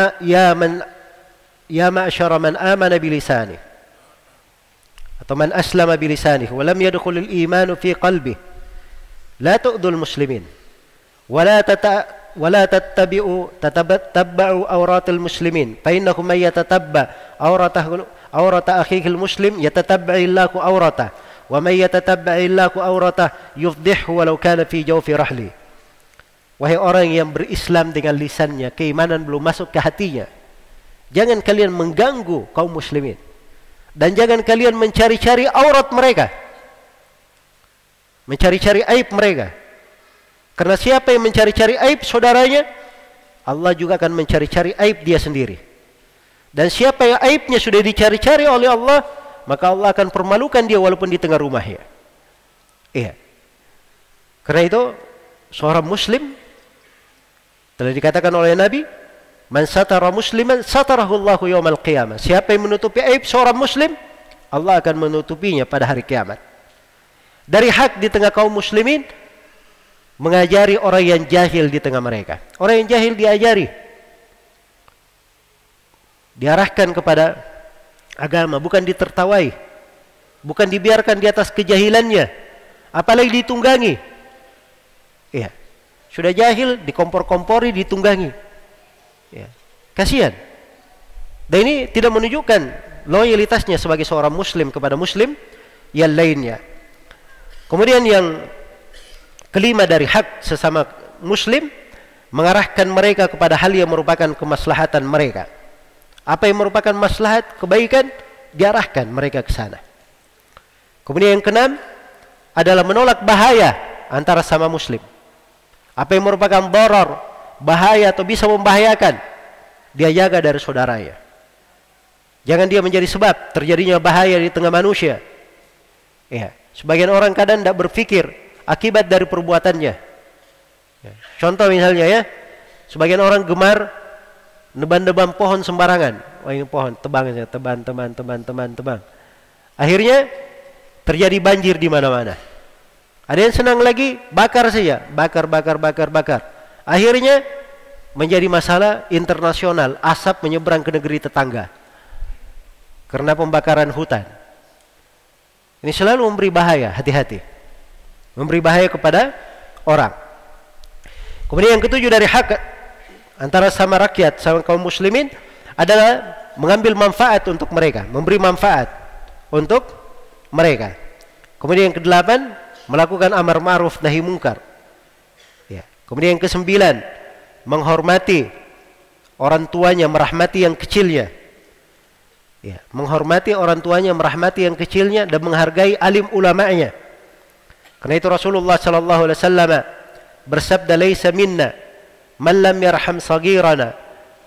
ma'syara man amana bi lisanihi atau man aslama bi lisanihi wa lam yadkhulil iman fi qalbihi la tu'dul muslimin wa la tattabi'u awratil muslimin fa innahu may yatatabba awrata akhihil muslim yatatabbaillahu awratah wa may yatatabbaillahu awratah yufdhihu walau kana fi jawfi rahli. Wahai orang yang berislam dengan lisannya, keimanan belum masuk ke hatinya, jangan kalian mengganggu kaum muslimin dan jangan kalian mencari-cari aurat mereka, mencari-cari aib mereka. Karena siapa yang mencari-cari aib saudaranya, Allah juga akan mencari-cari aib dia sendiri. Dan siapa yang aibnya sudah dicari-cari oleh Allah, maka Allah akan permalukan dia walaupun di tengah rumahnya. Iya. Karena itu seorang muslim telah dikatakan oleh Nabi, man satara musliman satarahullahu yaumal qiyamah. Siapa yang menutupi aib seorang muslim, Allah akan menutupinya pada hari kiamat. Dari hak di tengah kaum muslimin, mengajari orang yang jahil di tengah mereka. Orang yang jahil diajari, diarahkan kepada agama, bukan ditertawai, bukan dibiarkan di atas kejahilannya, apalagi ditunggangi. Iya. Sudah jahil, dikompor-kompori, ditunggangi. Ya. Kasihan. Dan ini tidak menunjukkan loyalitasnya sebagai seorang muslim kepada muslim yang lainnya. Kemudian yang kelima dari hak sesama muslim, mengarahkan mereka kepada hal yang merupakan kemaslahatan mereka. Apa yang merupakan maslahat, kebaikan, diarahkan mereka ke sana. Kemudian yang keenam adalah menolak bahaya antara sama muslim. Apa yang merupakan darar, bahaya atau bisa membahayakan, dia jaga dari saudaranya. Jangan dia menjadi sebab terjadinya bahaya di tengah manusia. Ya, sebagian orang kadang tidak berpikir akibat dari perbuatannya. Ya. Contoh misalnya ya, Sebagian orang gemar nebang-nebang pohon sembarangan. Wah, ini pohon, tebang saja, tebang. Akhirnya terjadi banjir di mana-mana. Ada yang senang lagi bakar saja, bakar. Akhirnya menjadi masalah internasional, asap menyeberang ke negeri tetangga karena pembakaran hutan. Ini selalu memberi bahaya, hati-hati. Memberi bahaya kepada orang. Kemudian yang ketujuh dari hak antara sama rakyat, sama kaum muslimin adalah mengambil manfaat untuk mereka, memberi manfaat untuk mereka. Kemudian yang kedelapan, melakukan amar ma'ruf nahi mungkar. Ya. Kemudian yang kesembilan, menghormati orang tuanya, merahmati yang kecilnya. Ya, menghormati orang tuanya, merahmati yang kecilnya dan menghargai alim ulama'nya. Karena itu Rasulullah sallallahu alaihi wasallam bersabda, "Laisa minna man lam yarham saghirana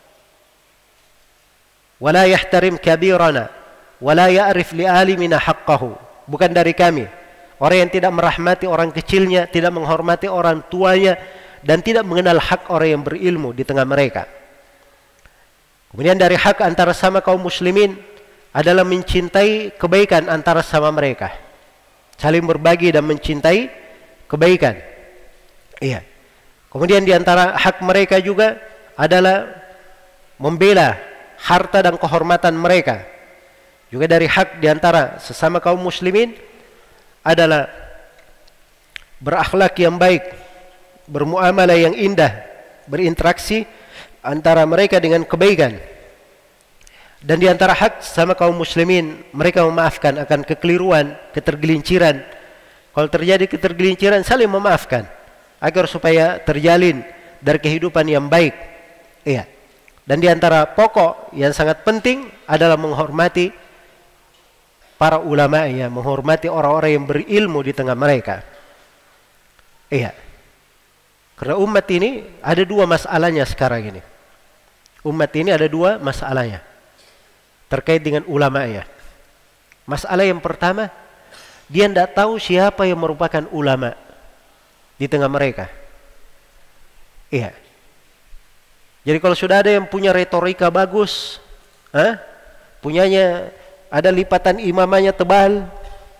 wa la yahtarim kabirana wa la ya'rif li alimina haqqahu." Bukan dari kami orang yang tidak merahmati orang kecilnya, tidak menghormati orang tuanya, dan tidak mengenal hak orang yang berilmu di tengah mereka. Kemudian dari hak antara sama kaum muslimin adalah mencintai kebaikan antara sama mereka. Saling berbagi dan mencintai kebaikan. Iya. Kemudian di antara hak mereka juga adalah membela harta dan kehormatan mereka. Juga dari hak di antara sesama kaum muslimin adalah berakhlak yang baik, bermuamalah yang indah, berinteraksi antara mereka dengan kebaikan. Dan di antara hak sama kaum muslimin, mereka memaafkan akan kekeliruan, ketergelinciran. Kalau terjadi ketergelinciran, saling memaafkan agar supaya terjalin dari kehidupan yang baik. Iya. Dan di antara pokok yang sangat penting adalah menghormati para ulama, ya, menghormati orang-orang yang berilmu di tengah mereka. Iya. Karena umat ini ada dua masalahnya sekarang ini. Umat ini ada dua masalahnya terkait dengan ulamanya. Masalah yang pertama, dia tidak tahu siapa yang merupakan ulama di tengah mereka. Iya. Jadi kalau sudah ada yang punya retorika bagus, punyanya ada lipatan imamanya tebal,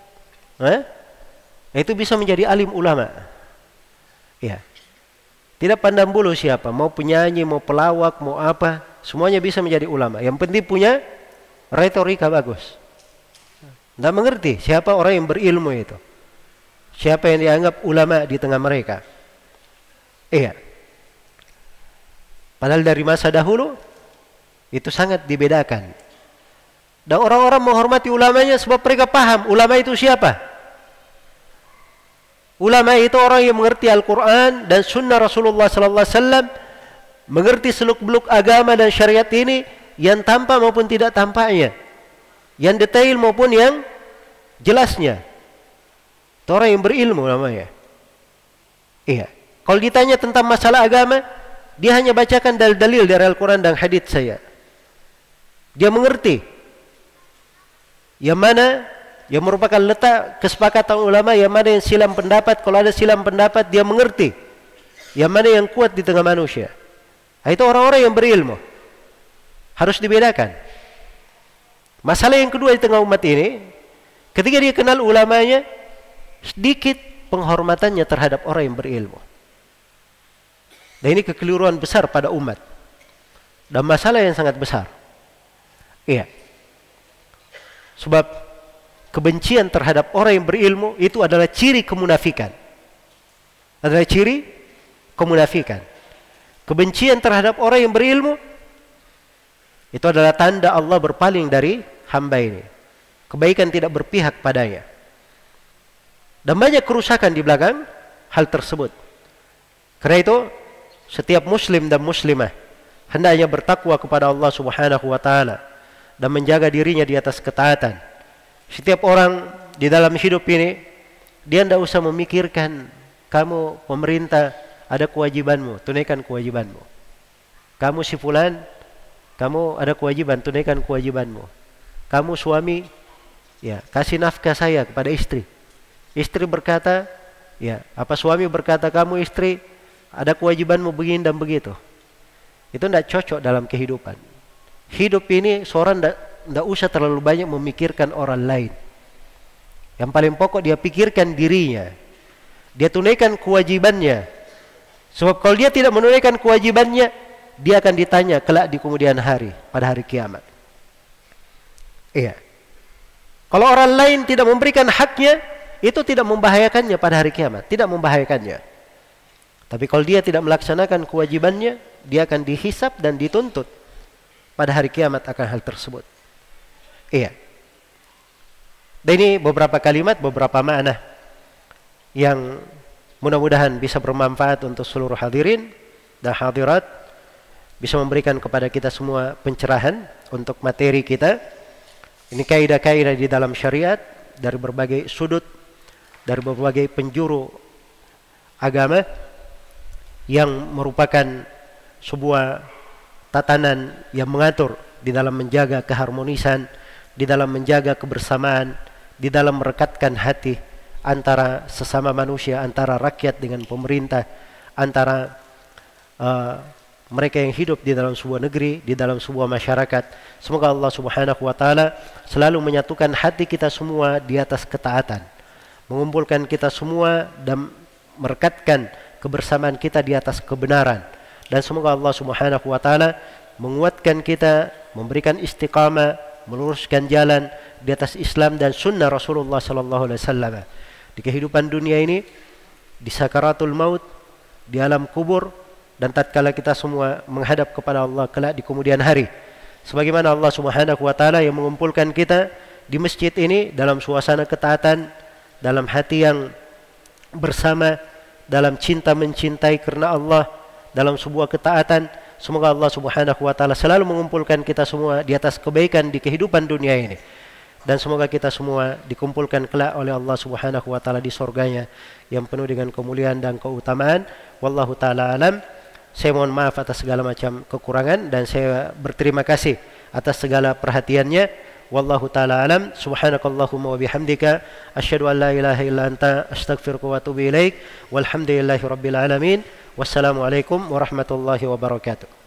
itu bisa menjadi alim ulama. Iya. Tidak pandang bulu siapa, mau penyanyi, mau pelawak, mau apa, semuanya bisa menjadi ulama. Yang penting punya retorika bagus. Tidak mengerti siapa orang yang berilmu itu, siapa yang dianggap ulama di tengah mereka. Iya. Padahal dari masa dahulu itu sangat dibedakan. Dan orang-orang menghormati ulamanya sebab mereka paham ulama itu siapa. Ulama itu orang yang mengerti Al-Quran dan Sunnah Rasulullah Sallallahu Alaihi Wasallam, mengerti seluk-beluk agama dan syariat ini, yang tampak maupun tidak tampaknya, yang detail maupun yang jelasnya. Itu orang yang berilmu namanya. Iya. Kalau ditanya tentang masalah agama, dia hanya bacakan dalil-dalil dari Al-Quran dan hadits saya. Dia mengerti yang mana yang merupakan letak kesepakatan ulama, yang mana yang silam pendapat. Kalau ada silam pendapat, dia mengerti yang mana yang kuat di tengah manusia. Nah, itu orang-orang yang berilmu. Harus dibedakan. Masalah yang kedua di tengah umat ini, ketika dia kenal ulamanya, sedikit penghormatannya terhadap orang yang berilmu. Dan ini kekeliruan besar pada umat. Dan masalah yang sangat besar. Iya. Sebab kebencian terhadap orang yang berilmu itu adalah ciri kemunafikan. Adalah ciri kemunafikan. Kebencian terhadap orang yang berilmu itu adalah tanda Allah berpaling dari hamba ini. Kebaikan tidak berpihak padanya. Dan banyak kerusakan di belakang hal tersebut. Karena itu setiap muslim dan muslimah hendaknya bertakwa kepada Allah Subhanahu wa taala dan menjaga dirinya di atas ketaatan. Setiap orang di dalam hidup ini, dia tidak usah memikirkan kamu pemerintah ada kewajibanmu, tunaikan kewajibanmu. Kamu si fulan, kamu ada kewajiban, tunaikan kewajibanmu. Kamu suami, ya, kasih nafkah saya kepada istri. Istri berkata, ya, apa suami berkata, kamu istri ada kewajibanmu begini dan begitu. Itu tidak cocok dalam kehidupan. Hidup ini seorang tidak usah terlalu banyak memikirkan orang lain. Yang paling pokok dia pikirkan dirinya. Dia tunaikan kewajibannya. Sebab kalau dia tidak menunaikan kewajibannya, dia akan ditanya kelak di kemudian hari, pada hari kiamat. Iya. Kalau orang lain tidak memberikan haknya, itu tidak membahayakannya pada hari kiamat, tidak membahayakannya. Tapi kalau dia tidak melaksanakan kewajibannya, dia akan dihisap dan dituntut pada hari kiamat akan hal tersebut. Iya. Dan ini beberapa kalimat, beberapa makna yang mudah-mudahan bisa bermanfaat untuk seluruh hadirin dan hadirat, bisa memberikan kepada kita semua pencerahan untuk materi kita. Ini kaidah-kaidah di dalam syariat dari berbagai sudut, dari berbagai penjuru agama yang merupakan sebuah tatanan yang mengatur di dalam menjaga keharmonisan, di dalam menjaga kebersamaan, di dalam merekatkan hati antara sesama manusia, antara rakyat dengan pemerintah, antara mereka yang hidup di dalam sebuah negeri, di dalam sebuah masyarakat. Semoga Allah Subhanahu wa taala selalu menyatukan hati kita semua di atas ketaatan, mengumpulkan kita semua dan merekatkan kebersamaan kita di atas kebenaran. Dan semoga Allah Subhanahu wa taala menguatkan kita, memberikan istiqamah, meluruskan jalan di atas Islam dan sunnah Rasulullah sallallahu alaihi wasallam. Di kehidupan dunia ini, di sakaratul maut, di alam kubur, dan tatkala kita semua menghadap kepada Allah kelak di kemudian hari. Sebagaimana Allah Subhanahu wa taala yang mengumpulkan kita di masjid ini dalam suasana ketaatan, dalam hati yang bersama, dalam cinta mencintai karena Allah, dalam sebuah ketaatan. Semoga Allah Subhanahu wa taala selalu mengumpulkan kita semua di atas kebaikan di kehidupan dunia ini. Dan semoga kita semua dikumpulkan kelak oleh Allah Subhanahu wa taala di surganya yang penuh dengan kemuliaan dan keutamaan. Wallahu taala alam. Saya mohon maaf atas segala macam kekurangan dan saya berterima kasih atas segala perhatiannya. Wallahu taala alam. Subhanakallahumma wa bihamdika asyhadu an la ilaha illa anta astaghfiruka wa atubu ilaik. Walhamdulillahirabbil alamin. Wassalamualaikum warahmatullahi wabarakatuh.